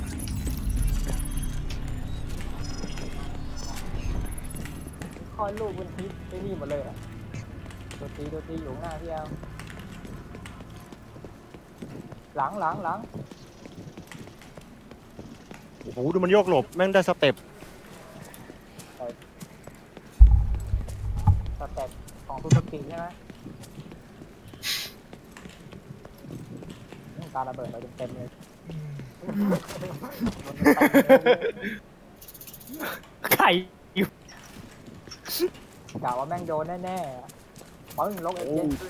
Speaker 6: คอยลูกบนทิศไอ้นี่หมดเลยอะตัวตีอยู่ข้างหน้าพี่เอาหลัง
Speaker 3: โอ้โหดูมันโยกหลบแม่งได้สเต็ป
Speaker 6: สเต็ปของซูซูกิใช่ไหมตาระเบิดไปเต็มๆเลย
Speaker 7: ไข่อยู่
Speaker 6: กะว่าแม่งโดนแน่ๆอะปึ้งลกเอเจนต์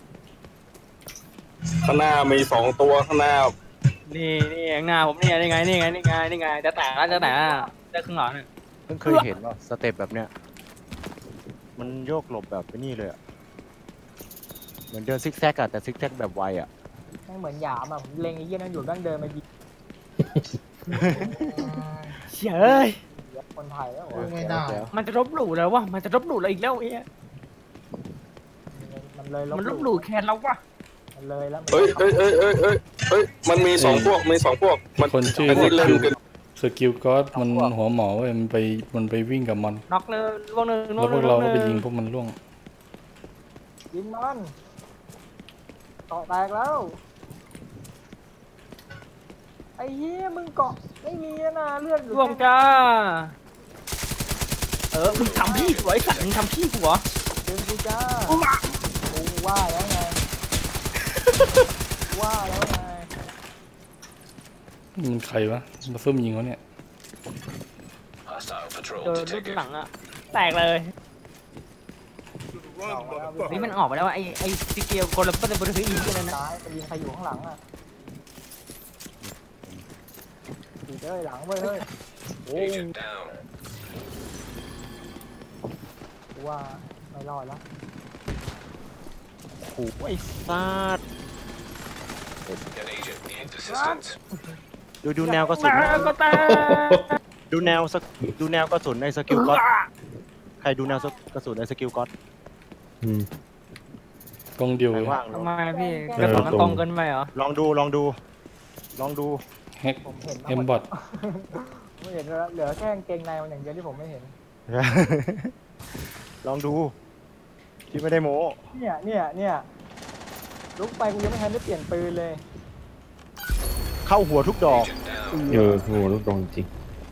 Speaker 5: ข้างหน้ามี2 ตัวข้างหน้า
Speaker 7: นี่ข้างหน้าผมนี่ไงจะแตกแล้วจะครึ่งหลอด
Speaker 3: เพิ่งเคยเห็นว่าสเต็ปแบบเนี้ยมันโยกหลบแบบนี่เลยอะเหมือนเดินซิกแซกอะแต่ซิกแซกแบบไวอะ
Speaker 6: แม่งเหมือนหยามอ่ะผมเล็งไอ้เหี้ยนั่นอยู่แม่งเดินมายิง
Speaker 7: เฉย
Speaker 6: เหยียบคนไทยแล้วเหร
Speaker 2: พู
Speaker 6: อ
Speaker 2: ดไม่ได้
Speaker 7: มันจะลบหลู่แล้ววะมันจะลบหลู่เราอีกแล้วเอ้ย
Speaker 6: มันเลย
Speaker 7: มันลบหลู่แคนเราวะ
Speaker 6: มันเลยแล้ว
Speaker 5: เฮ้ยมันมี2 พวกมัน
Speaker 4: คนชื่อ
Speaker 5: อันนี้เล่นกัน
Speaker 4: สกิลก็อดมันหัวหมอเว้ยมันไปวิ่งกับมัน
Speaker 7: น็อกเลยล่วงหนึ่ง
Speaker 4: แล้วพวกเราก็ไปยิงพวกมันล่วง
Speaker 6: ยิงมันเกาะแตกแล้วไอ้เหี้ยมึงเกาะไม่มีนะเลือดอยู่
Speaker 7: ล่วงจ้ามึงทำพี่หัวไอ้สัตว์มึงทำพี่หัว
Speaker 6: ดึงกูจ้ากูว่าแล้วไงว่าแล้วไง
Speaker 4: มันใครวะมาซุ่มยิงเขาเนี่ย
Speaker 8: Hostile patrol
Speaker 7: เจอรุ่น
Speaker 8: detected.
Speaker 7: หลังอะแตกเลยนี่มันออกไปแล้วไอ้ซิเกียวคนละเป็นบริษัทอีกอะไรนะ
Speaker 6: ซ้ายไปยิงใครอยู่ข้างหลังอ่ะตีเอ้ยหลังเว้ยเฮ้ย
Speaker 8: Agent down.
Speaker 6: กูว่าไม่รอดแล้ว
Speaker 3: โอ้โหไอ้สัตว์
Speaker 8: An agent needs assistance.
Speaker 3: ดูแนวกระสุน
Speaker 7: ก็แตก
Speaker 3: ดูแนวกระสุนในสกิลก็อดใครดูแนวกระสุนในสกิลก็อด
Speaker 1: อืม
Speaker 4: กองเดียว
Speaker 3: ใคร
Speaker 4: เลย
Speaker 3: ว่าง
Speaker 7: ทำไมพี่กระสุนมันตรงเกินไปเหรอ
Speaker 3: ลองดู
Speaker 4: แฮก
Speaker 6: ผมเห็น
Speaker 4: เอ็มบอท
Speaker 6: ไม่เห็นแล้วเหลือแค่กางเกงในมันอย่างเดียวที่ผมไม่เห็น
Speaker 3: ลองดูที่ไม่ได้โม้
Speaker 6: เนี่ยลุกไปกูยังไม่ทันได้เปลี่ยนปืนเลย
Speaker 3: เข้าหัวทุกดอก
Speaker 8: Agent down.
Speaker 1: โหลูกดองจริง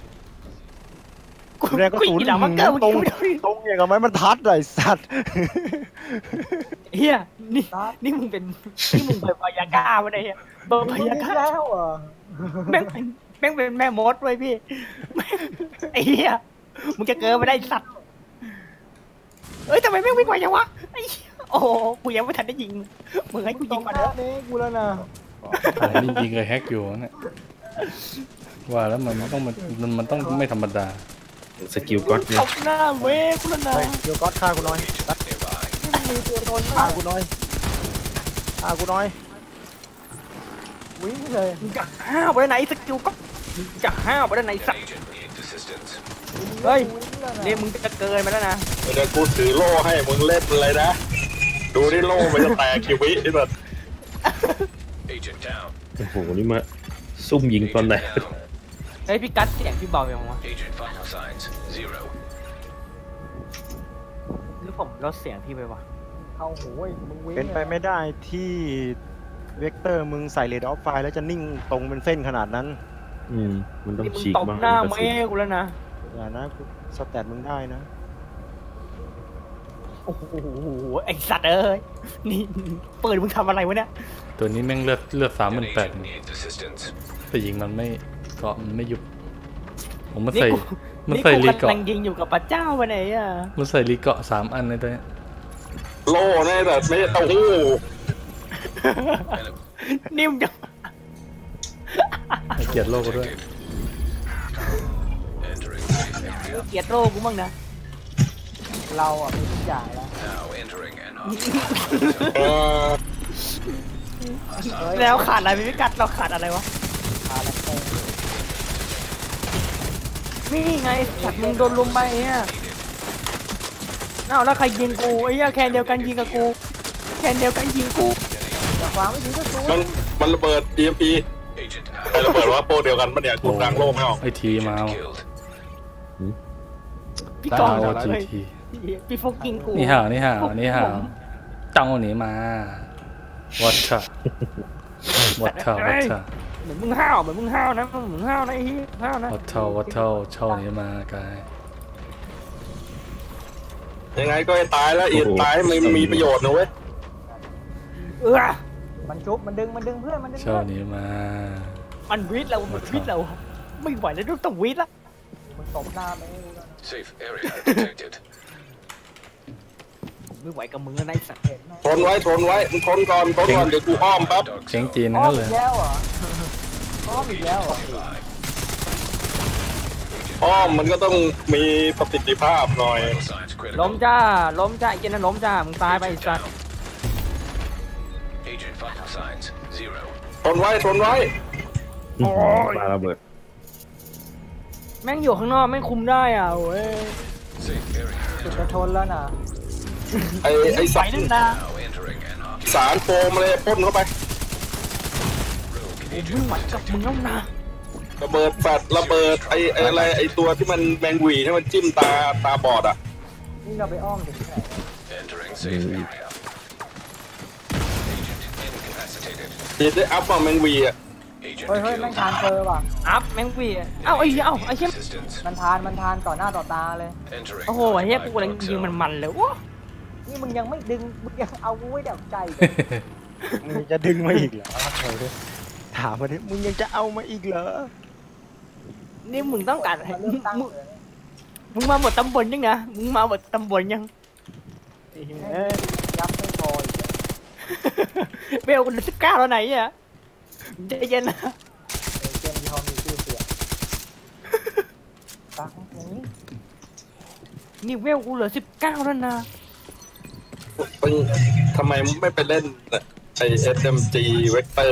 Speaker 3: ดูแนวกระสุน
Speaker 7: หลังมันเกิด
Speaker 3: ตรงอย่างกับไม้บรรทัดเลยสัตว์
Speaker 7: เฮียนี่มึงเป็นพยากามาได้เฮียเบอร์พยากา
Speaker 6: แล้วเหรอ
Speaker 7: แม่งเป็นแม่มดไว้พี่ไอ้เหี้ยมึงจะเกินมาได้สัตว์เอ้ยทำไมแม่งวิ่งไวจังวะไอ้โอ้กูยังไม่ทันได้ยิงมึงให้กูยิงมาเถอะ
Speaker 6: นี่กูแล้วนะ
Speaker 4: นี่ยิงเลยแฮกอยู่เนี่ยว่าแล้วมันต้องไม่ธรรมดา
Speaker 1: สกิลก็อดเนี่ย
Speaker 7: ตบหน้าเว้ยกูแล้วนะ
Speaker 3: เดี๋ยวก็ฆ่ากูหน่อย
Speaker 8: Nearby.
Speaker 6: มีตัวตน
Speaker 3: ฆ่าม
Speaker 6: าก
Speaker 3: กูหน่อย
Speaker 6: วิ่งเลย
Speaker 7: มึงจะห้าวไปไหนสกิลก็มึงจะห้าวไปไหน
Speaker 8: An
Speaker 7: สัตว์
Speaker 8: agent needs assistance.
Speaker 7: เฮ้ยนี่มึงจะเกินไปแล้วนะ
Speaker 5: เดี๋ยวกูถือโล่ให้มึงเล่นเลยนะ ดูที่โล่มันจะแตกกี่วิที่แบบ
Speaker 8: Agent down.
Speaker 1: โอ้โหนี่มาซุ่มยิงตอนไหน
Speaker 8: Agent down.
Speaker 7: เฮ้ยพี่กัดเสียงพี่เบาอย่างวะ
Speaker 8: Agent vital signs 0.
Speaker 7: หรือผมลดเสียงพี่ไปวะ
Speaker 6: เข้าหูเว้ยมึงวิ่ง
Speaker 3: เป็นไปไม่ได้ที่เวกเตอร์มึงใส่เรดออฟไฟแล้วจะนิ่งตรงเป็นเส้นขนาดนั้น
Speaker 1: มันต้อง
Speaker 7: นี่มึง
Speaker 1: ฉีก
Speaker 7: ตบ
Speaker 1: บ้าง
Speaker 7: หน้า
Speaker 1: มัน
Speaker 7: เม
Speaker 1: กระสุน
Speaker 7: กูแล้วนะ
Speaker 3: อย่านะสแตทมึงได้นะ
Speaker 7: โอ้โหไอสัตว์เอ้ยนี่เปิดมึงทำอะไรวะเนี่ย
Speaker 4: ตัวนี้แม่งเลือด
Speaker 8: An
Speaker 4: 38,000
Speaker 8: agent needs assistance.
Speaker 4: แต่ยิงมันไม่เกาะมันไม่ยุบผมมัน
Speaker 7: นี่
Speaker 4: ใส่
Speaker 7: กู
Speaker 4: มัน
Speaker 7: นี่
Speaker 4: ใส่
Speaker 7: กู
Speaker 4: รี
Speaker 7: กำ
Speaker 4: เกาะ
Speaker 7: ลังยิงอยู่กับพระเจ้าไปไหนอ่ะ
Speaker 4: มันใส่รีเกาะ3 อันในตัวเนี้ย
Speaker 5: โล่แน่แต่ไม่ใช่เต้าหู้
Speaker 7: นิ่มจัง
Speaker 4: ให้เกียรติโลกกูด้วย
Speaker 8: Entering safe area.
Speaker 7: เกลียดโรกูมั่งนะ
Speaker 6: เราอ่ะมีทุกอย่างแล้ว
Speaker 8: Now entering an
Speaker 5: เออ
Speaker 6: เฮ้ย
Speaker 7: แล้วขาดอะไรพี่กัดเราขาดอะไรวะ
Speaker 6: พาแล้วเต้น
Speaker 7: นี่ไงสัตว์มึงโดนลุมไปเนี่ยเอ้าแล้วใครยิงกูไอ้เหี้ยแคนเดียวกันยิงกับกูแคนเดียวกันยิงกู
Speaker 6: อย่าฟังไม่ถึงก็สู้
Speaker 5: มันระเบิด EMP
Speaker 8: agent
Speaker 5: ใครระเบิดว่าโปรเดียวกันปะเนี่ยกูกลางโลกไม่ออก
Speaker 4: ไอทีมาว่ะ
Speaker 8: killed.
Speaker 7: พี่กอง
Speaker 4: โอ
Speaker 7: เฮ้ย
Speaker 4: ที
Speaker 7: พี่ฟุกยิงกู
Speaker 4: นี่ห่าวเจ้าหนีมาวัดค่ะวัดค่ะวัดค่ะ
Speaker 7: เหมือนมึงห้าวเหมือนมึงห้าวนะเหมือนห้าวนะไอ้เหี้ยห้าวนะ
Speaker 4: วัดเท่าเช่าหนีมากาย
Speaker 5: ยังไงก็ให้ตายแล้วอีกตายมันมีประโยชน์นะเว้ย
Speaker 6: มันชุบมันดึงเพื่อนมันดึง
Speaker 4: เช่า
Speaker 6: เพื่อน
Speaker 4: หนีมา
Speaker 7: มันวิทย์เราไม่ไหวแล้วต้องวิทย์ละ
Speaker 6: มึงตบหน้าไปให้ดูแล้วนะ
Speaker 8: Safe area detected.
Speaker 7: ไม่ไหวกับมึงแล้วนะไอ้สัตว์
Speaker 6: เห็นไหม
Speaker 5: ทนไว้มึงทนก่อนเดี๋ยวกูอ้อมแป๊บ
Speaker 4: เสียงจีน
Speaker 6: อ้อ
Speaker 4: นั่
Speaker 6: ม
Speaker 4: นเล
Speaker 6: อี
Speaker 4: ย
Speaker 6: กแล้วเหรออ้อมอีกแล้วเหรอ
Speaker 5: อ้อมมันก็ต้องมีประสิทธิภาพหน่อย
Speaker 8: Vital signs
Speaker 7: ล้ม
Speaker 8: critical.
Speaker 7: จ้าไอ้เจนนั้นล้มจ้ามึงตายไปไอ้สัตว์
Speaker 8: Agent vital signs 0.
Speaker 5: ทนไว้
Speaker 1: ปาระเบิด
Speaker 7: แม่งอยู่ข้างนอกแม่งคุมได้อ่ะโอ้ย
Speaker 8: Safe area.
Speaker 6: จุดกระชนแล้วนะ
Speaker 5: ไอ้
Speaker 7: ไป
Speaker 5: สาร
Speaker 7: นั่นนะ
Speaker 8: Now entering an occupied
Speaker 5: สารโฟมเลยพ่นเข้าไป
Speaker 8: rogue
Speaker 7: มึงไหวกับมึงแล้วนะ
Speaker 5: ระเบิดแฟดระเบิดไอ้อะไรไอ้ตัวที่มันแมงหวีที่มันจิ้มตาบอดอ่ะ
Speaker 6: นี่เราไปอ้อมถึงที่ไหน
Speaker 8: entering safe area. Agent incapacitated.
Speaker 5: จะได้อัพว่าแมงหวีอ่ะ
Speaker 8: Agent
Speaker 6: เฮ้ย
Speaker 8: killed.
Speaker 6: แม่งทานเฟอร์ว่ะ
Speaker 7: อัพแม่งวีเอ้าไอ้เหี้ย
Speaker 8: Assistance.
Speaker 6: มันทานต่อหน้าต่อตาเลย
Speaker 8: Entering
Speaker 7: โอ้โหไอ้เหี้ยกู
Speaker 8: occupied
Speaker 7: กำลัง
Speaker 8: work
Speaker 7: ยิง
Speaker 8: zone.
Speaker 7: มันเลยโอ้
Speaker 6: นี่มึงยังไม่ดึงมึงยังเอากูไว้เดี๋ยวใจเลย
Speaker 3: มึงจะดึงมาอีกเหรอถามมาดิมึงยังจะเอามาอีกเหรอ
Speaker 7: นี่มึงต้องการ
Speaker 6: มันเริ่มตั้ง
Speaker 7: มึง
Speaker 6: เลย
Speaker 7: มึงมาหมดตำบลยังนะมึงมาหมดตำบลยัง
Speaker 6: ยับไม่พออีก
Speaker 7: เบลกูเหลือ19แล้วไหนอ่ะใจเย็นนะ
Speaker 6: เกมที่เขามีชื่อเสียงตักอย่างนี้
Speaker 7: นี่เวลกูเหลือ19แล้วนะ
Speaker 5: มึงทำไมไม่ไปเล่นไอ้ SMG Vector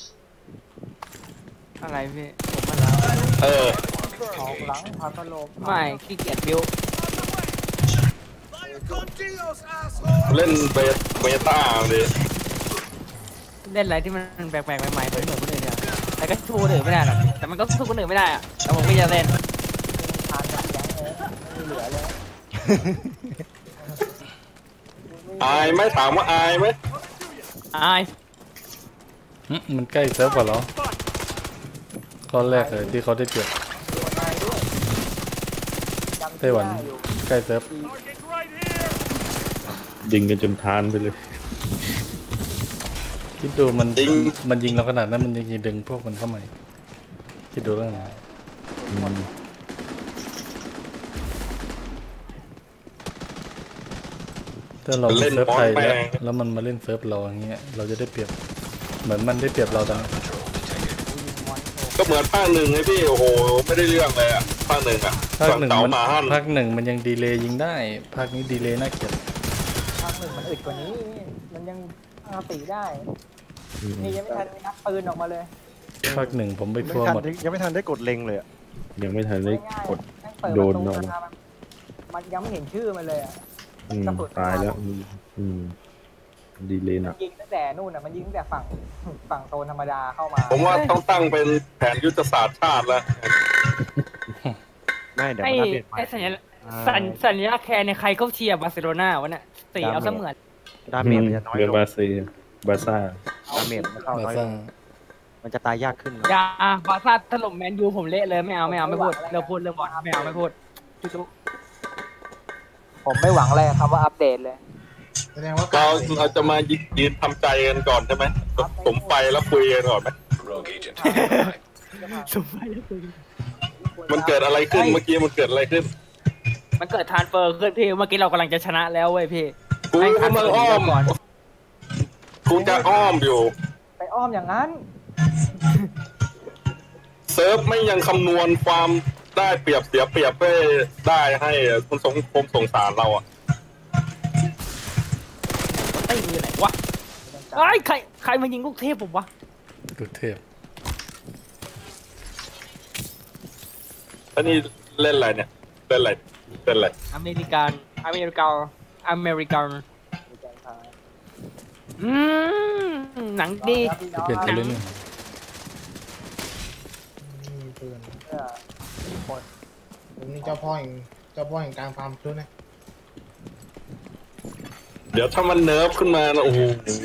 Speaker 7: อะไรพี่ผมมาแล้ว
Speaker 5: เออ
Speaker 6: ออกหลังพาตโลม
Speaker 7: ไม่ขี้เกียจบิว
Speaker 5: เล่นเบต้าเลย
Speaker 7: เล่นอะไรที่มันแปลกๆใหม่ๆไม่เหมือนคนอื่นเนี่ยแต่ก็สู้คนอื่นไม่ได้หรอกแต่มันก็สู้คนอื่นไม่ได้อะแต่ผมก็จะเล่น
Speaker 6: ทานกับแก๊งเลยไม่เหลือเลย
Speaker 5: อายไหมถามว่าอายไหม
Speaker 7: อาย
Speaker 4: มันใกล้เซิร์ฟกว่าเราตอนแรกเลยที่เขาได้เปรียบ
Speaker 6: ตัวในด้วยจำ
Speaker 4: ไต้หวัน
Speaker 6: ได้อยู่
Speaker 4: ใกล้เซิร์ฟ
Speaker 1: ยิงกันจนทานไปเลย
Speaker 4: คิดดูมันยิงเราขนาดนั้นมันยังดึงพวกมันเข้ามาคิดดูแล้วนะถ้าเราเล่นเซิร์ฟไทยแล้วมันมาเล่นเซิร์ฟเราอย่างเงี้ยเราจะได้เปรียบเหมือนมันได้เปรียบเราตอนนั้น
Speaker 5: ก็เหมือนภาคหนึ่งไงพี่โอ้โหไม่ได้เรื่องเลยอ่ะภาคหนึ่งอ่ะ
Speaker 4: ภาคหนึ่ง
Speaker 5: เก่า
Speaker 4: มัน
Speaker 5: มาฮั่น
Speaker 4: ภาคหนึ่งมันยังดีเลย์ยิงได้ภาคนี้ดีเลย์น่าเกลียด
Speaker 6: ภาคหนึ่งมันอึดกว่านี้ มันยังปกติได้ นี่ยังไม่ทันนักปืนออกมาเลย
Speaker 4: ภาคหนึ่งผมไป
Speaker 3: ไม่
Speaker 4: ทัวร์
Speaker 3: ทัน
Speaker 4: หมด
Speaker 3: ยังไม่ทันได้กดเล็งเลยอะ
Speaker 1: ยังไม่ทันได้
Speaker 6: ง่าย
Speaker 1: กด
Speaker 6: ๆแม่งเปิด
Speaker 1: โด
Speaker 6: ประ
Speaker 1: น
Speaker 6: ตู
Speaker 1: เอา
Speaker 6: มามันยังไม่เห็นชื่อมันเลยอ่ะ
Speaker 1: ตายแล้วดีเลย
Speaker 6: มั
Speaker 1: นะ
Speaker 6: นยิงตั้งแต่นู่นอ่ะ มันยิงตั้งแต่ฝั่งโซนธรรมดาเข้ามา
Speaker 5: ผมว่าต้องตั้งเป็นแผนยุทธศาสตร์ชาติแล้ว
Speaker 3: ไม่เดี๋ยว
Speaker 7: ไอ้
Speaker 3: มันอัปเดตใหม่
Speaker 7: ไอ้สัญลักษณ์แคร์ในใครเขาเชียร์บาร์เซโลนาวะเนี่ยสีเอาเสมือน
Speaker 3: ดาเมจมันจะน้อย
Speaker 1: เรียน
Speaker 3: ลง
Speaker 1: บาซีบาซ่า
Speaker 3: ดาเมจมันเข้า
Speaker 4: บา
Speaker 3: น้อยล
Speaker 4: ซ่าง
Speaker 3: มันจะตายยากขึ้น
Speaker 7: อย่าบาร์ซ่าถล่มแมนยูผมเละเลยไม่เอาไม่พูดเรื่องบอลไม่เอาไม่พูดจุ๊
Speaker 6: ผมไม่หวังอะไรกับคำว่าอัปเดตเลย
Speaker 2: แสดงว่า
Speaker 5: เราจะมายืนทำใจกันก่อนใช่ไหมผมไปแล้วคุยกันก่อนไหม
Speaker 8: Rogue agent identified.
Speaker 7: สมไปแล้วคุย
Speaker 5: มันเกิดอะไรขึ้นเมื่อกี้มันเกิดอะไรขึ้น
Speaker 7: มันเกิดทรานสเฟอร์ขึ้นพี่เมื่อกี้เรากำลังจะชนะแล้วเว้ยพี่
Speaker 5: กูก็มาอ้อม
Speaker 7: ก่อน
Speaker 5: กูจะอ้อมอยู่
Speaker 6: ไปอ้อมอย่างนั้น
Speaker 5: เซิร์ฟไม่ยังคำนวณความได้เปรียบเสียเปรียบได้ให้คุณสงสารเราอ่ะ
Speaker 7: ตีอยู่ไหนวะไอ้ยใครมายิงลูกเทพผมวะ
Speaker 4: ลูกเทพ
Speaker 5: แล้วนี่เล่นอะไรเนี่ยเล่นอะไร
Speaker 7: อเมริกันหนังดี
Speaker 4: เปลี่ยนไปเรื่อย
Speaker 2: มีปืน
Speaker 6: เนี่ย
Speaker 2: ผมนี่เจ้าพ่อแห่งการฟาร์มชุดนะ
Speaker 5: เดี๋ยวถ้ามันเนิร์ฟขึ้นมานะโอ้โห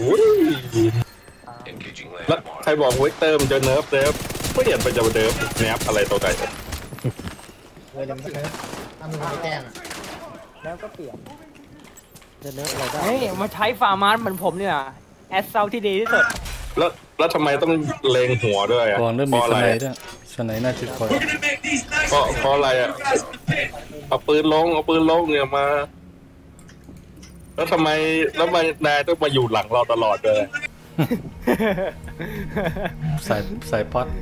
Speaker 8: Engaging
Speaker 5: แล้ว
Speaker 8: landmark.
Speaker 5: ใครบอกเวกเตอร์มันจะเนิร์ฟไม่เห็นไปจะเนิร์ฟแนบอะไรตัวไหน
Speaker 2: เลยจะไม่ถ้ามึงไม่แจ้งอ่ะ
Speaker 6: แล้วก็เปลี่ยน
Speaker 3: จะเนื้ออะไรได้
Speaker 7: เฮ้ยมาใช้ฟาร์มาร์เหมือนผมเนี่ยแอสเซลที่ดีที่สุด
Speaker 5: แล้วทำไมต้องเลงหัวด้วยอ่ะ
Speaker 4: ๆก่อนเริ่ม
Speaker 5: เพ
Speaker 4: มี
Speaker 5: ราะ
Speaker 4: ส
Speaker 5: อะไร
Speaker 4: ไนด์ด้วยสไนด์น่าจะคอย
Speaker 5: เพราะอะไรอ่ะเอาปืนลงเนี่ยมา แล้วทำไมนายต้องมาอยู่หลังเราตลอดเลย
Speaker 4: ใส่พอด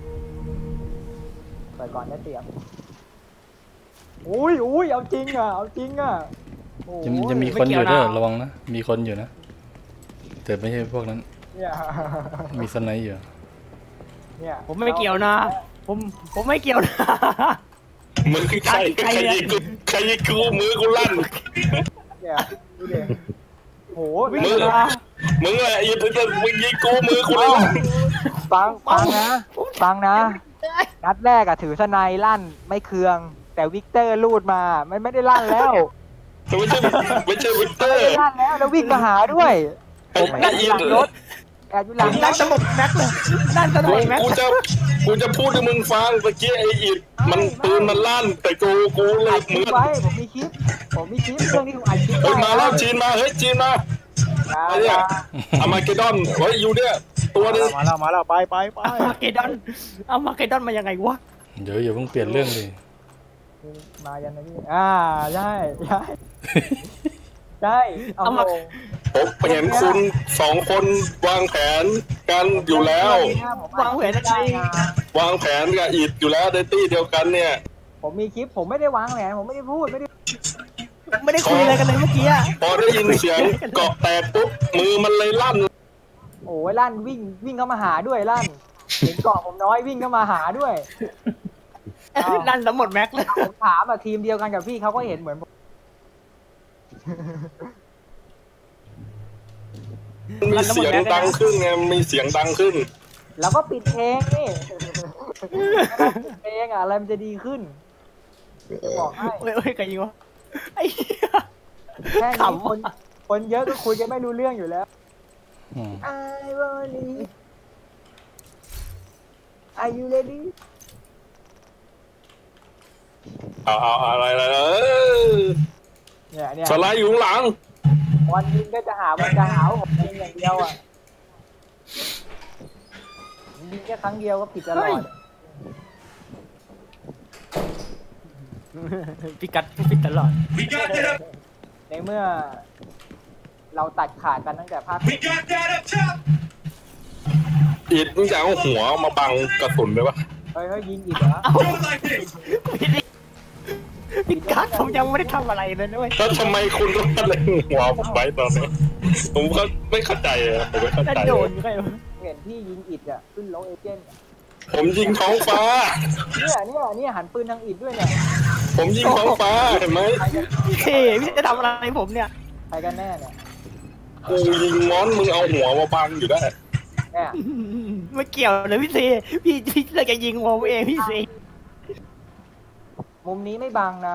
Speaker 6: ไปก่อนได้เปรียบอุ้ยเอาจริงอ่ะโอ้ย
Speaker 4: จะมีคนอยู่ด้วยระวังนะมีคนอยู่นะแต่ไม่ใช่พวกนั้น
Speaker 6: เนี่ย
Speaker 4: มีสไนด์อยู่
Speaker 6: เนี่ย
Speaker 7: ผมไม่เกี่ยวนะ ผมไม่เกี่ยวนะ
Speaker 5: มึงใครยิงกูมือกูลั่น
Speaker 6: เนี่ยดูดิโห
Speaker 5: มึงแหละมึงยิงกูมือกูลั่น
Speaker 6: ฟังนะนัดแรกอะถือสไนลั่นไม่เคือง แต่วิกเตอร์ลูดมาไม่ได้ลั่นแล้ว
Speaker 5: ไม่ใช่วิกเตอร์
Speaker 6: ไม่ได้ลั่นแล้ววิ่งมาหาด้วย ผมแอบอยู่หลังรถแอบอยู่หลังร
Speaker 7: นั่น
Speaker 6: ถ
Speaker 7: ตลบแม็กเลยนั่นตลบแม็ก
Speaker 5: กูจะพูดให้มึงฟังเมื่อกี้ไอ้อิดมันปืนมันลั่นแต่กูเล
Speaker 6: อั
Speaker 5: ย
Speaker 6: ดคลิ
Speaker 5: มื
Speaker 6: ป
Speaker 5: อ
Speaker 6: ไว้ผมมีคลิปเรื่องที่ผมอัดคลิป
Speaker 5: เฮ้ย
Speaker 6: ไว้
Speaker 5: มาแล้วจีนมาไอ้เนี่ยอามาเกดอนเฮ้ยอยู่เนี่ยตัวนึง
Speaker 3: มาแล้วไป
Speaker 7: เอามาเกดอนมายังไงวะ
Speaker 4: เดี๋ยวอย่าเพิ่งเปลี่ยนเรื่องดิ
Speaker 6: มายันนะพี่ใช่เอาลง
Speaker 5: ผมเห็นคุณสองคนวางแผนกันอยู่แล้ว
Speaker 7: วางแผนอะไร
Speaker 5: วางแผนกับอิดอยู่แล้วในตี้เดียวกันเนี่ย
Speaker 6: ผมมีคลิปผมไม่ได้วางแผนผมไม่ได้พูดไม่ได้
Speaker 7: ไม่ได้คุยอะไรกันเลยเมื่อกี้อะ
Speaker 5: พอได้ยินเสียงเกาะแตกปุ๊บมือมันเลยลั่น
Speaker 6: โอ้ยลั่นวิ่งเข้ามาหาด้วยลั่นเห็นเกาะผมน้อยวิ่งเข้ามาหาด้วย
Speaker 7: นั่นแล้วหมดแม็กเลย
Speaker 6: ผมถามทีมเดียวกันกับพี่เขาก็เห็นเหมือนผม
Speaker 5: มีเสียงดังขึ้นไงมีเสียงดังขึ้น
Speaker 6: แล้วก็ปิดเพลงนี่ปิดเพลงอะไรมันจะดีขึ้นบอกให้
Speaker 7: โอ้ยใครยิงวะไอ้เหี้ย
Speaker 6: แค่นี้คนเยอะก็คุยกันไม่รู้เรื่องอยู่แล้ว
Speaker 4: อืม
Speaker 6: I want it Are you ready
Speaker 5: เอาอะไร
Speaker 6: เนี่ย
Speaker 5: สไลด์อยู่ข้างหลัง
Speaker 6: วันยิงก็จะหาว่าผมยิงอย่างเดียวอ่ะยิงแค่ครั้งเดียวก็ผิดตลอด
Speaker 7: พี่กัดผิดตลอด
Speaker 6: ในเมื่อ เราตัดขาดกันตั้งแต่ภาค
Speaker 5: อิดมึงจะเอาหัวมาบังกระสุนเลยปะ
Speaker 6: เฮ้ยยิงอีกเหรอ
Speaker 7: พี่กัดผมยังไม่ได้ทำอะไรเลยนะเว้ย
Speaker 5: แล้วทำไมคุณต้องมาเล็งหัวผมไว้ตอนนี้ผมก็ไม่เข้าใจผมไม่เข้า
Speaker 7: นั่น
Speaker 5: ใจ
Speaker 7: โดนใครวะ
Speaker 6: เห็นพี่ยิงอิดอ่ะขึ้นโลเอเจนต์
Speaker 5: ผมยิงท้องฟ้า
Speaker 6: เนี่ยหันปืนทางอิดด้วยเนี่ย
Speaker 5: ผมยิงท้องฟ้าเห็นไหม
Speaker 7: พี่เคพี่จะทำอะไรผมเนี่ย
Speaker 6: ใครกันแน่เนี่ย
Speaker 5: กูยิงม้อนมึงเอาหัวมาบังอยู่ได้
Speaker 6: เนี่ย
Speaker 7: ไม่เกี่ยวเลยพี่ซีพี่เลยจะยิงผมเองพี่ซี
Speaker 6: มุมนี้ไม่บังนะ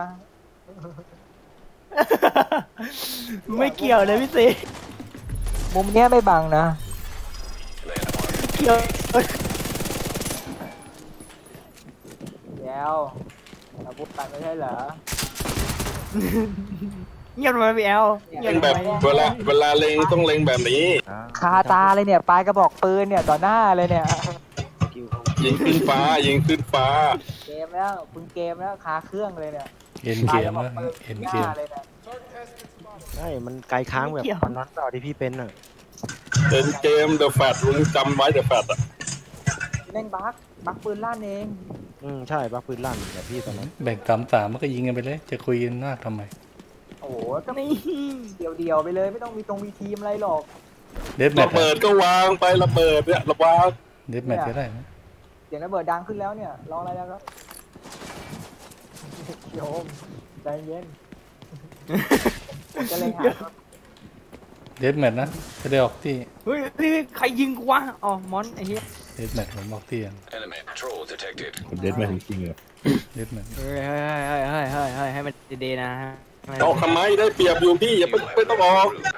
Speaker 7: ไม่เกี่ยวเลยพี่ซี
Speaker 6: มุมเนี้ยไม่บังนะ
Speaker 7: เกี่ยว
Speaker 6: แล้วเราพูดกันไม่ใช่เหรอ
Speaker 7: เงียบทำไมพี่แอลเงีย
Speaker 5: เล็
Speaker 7: บ
Speaker 5: ง
Speaker 7: ทำ
Speaker 5: แบบ
Speaker 7: ไม
Speaker 5: เวลาเล็งต้องเล็งแบบนี้
Speaker 6: คาตาเลยเนี่ยปลายกระบอกปืนเนี่ยต่อหน้าเลยเนี่ย
Speaker 5: ยิงขึ้นฟ้ายิงขึ้นฟ้า
Speaker 6: เกมแล้วคุณเกมแล้วคาเครื่องเลยเนี่ย
Speaker 4: เอ็นเกมนะเอ็น
Speaker 6: ห
Speaker 4: เก
Speaker 6: น้าม เลยเนี่ย
Speaker 3: ใช่มันไกลค้างแบบตอนนั้นเปล่าที่พี่เป็นอ่ะ
Speaker 5: เป็นเกม The Fat ลุงจำไว้ The Fat อ่ะ
Speaker 6: เล่นบักปืนลั่นเอง
Speaker 3: ใช่บักปืนลั่นแบบพี่ตอนนั้น
Speaker 4: แบ่ง3-3มันก็ยิงกันไปเลย จะคุยกันมากทำไม
Speaker 6: โอ้โหก็
Speaker 7: นี่
Speaker 6: เดี่ยวๆไปเลยไม่ต้องมีทีมอะไรหรอก
Speaker 4: เดฟแม
Speaker 5: ระ
Speaker 4: ท
Speaker 5: เบิดก็วางไประเบิดเนี่ยระวัง
Speaker 4: เดฟแมทก็ได้นะ
Speaker 6: เสียงระเบิดดังขึ้นแล้วเนี่ยรออะไรแล้วครับโยมใจเย็นผมจะเล็งหา
Speaker 4: เดฟแมทนะจะได้ออกที่
Speaker 7: เฮ้ยนี่ใครยิงกูวะอ๋อมอนไอ้เหี้ย
Speaker 4: เดฟแมทผมออกที่ยัง
Speaker 8: Enemy patrol detected.
Speaker 1: เดดแมนจริงๆเหรอ
Speaker 4: เดฟแมท
Speaker 7: เฮ้ยให้มันดีๆนะ
Speaker 5: ออกทำไมได้เปรียบอยู่พี่อย่าไม่ต้องออก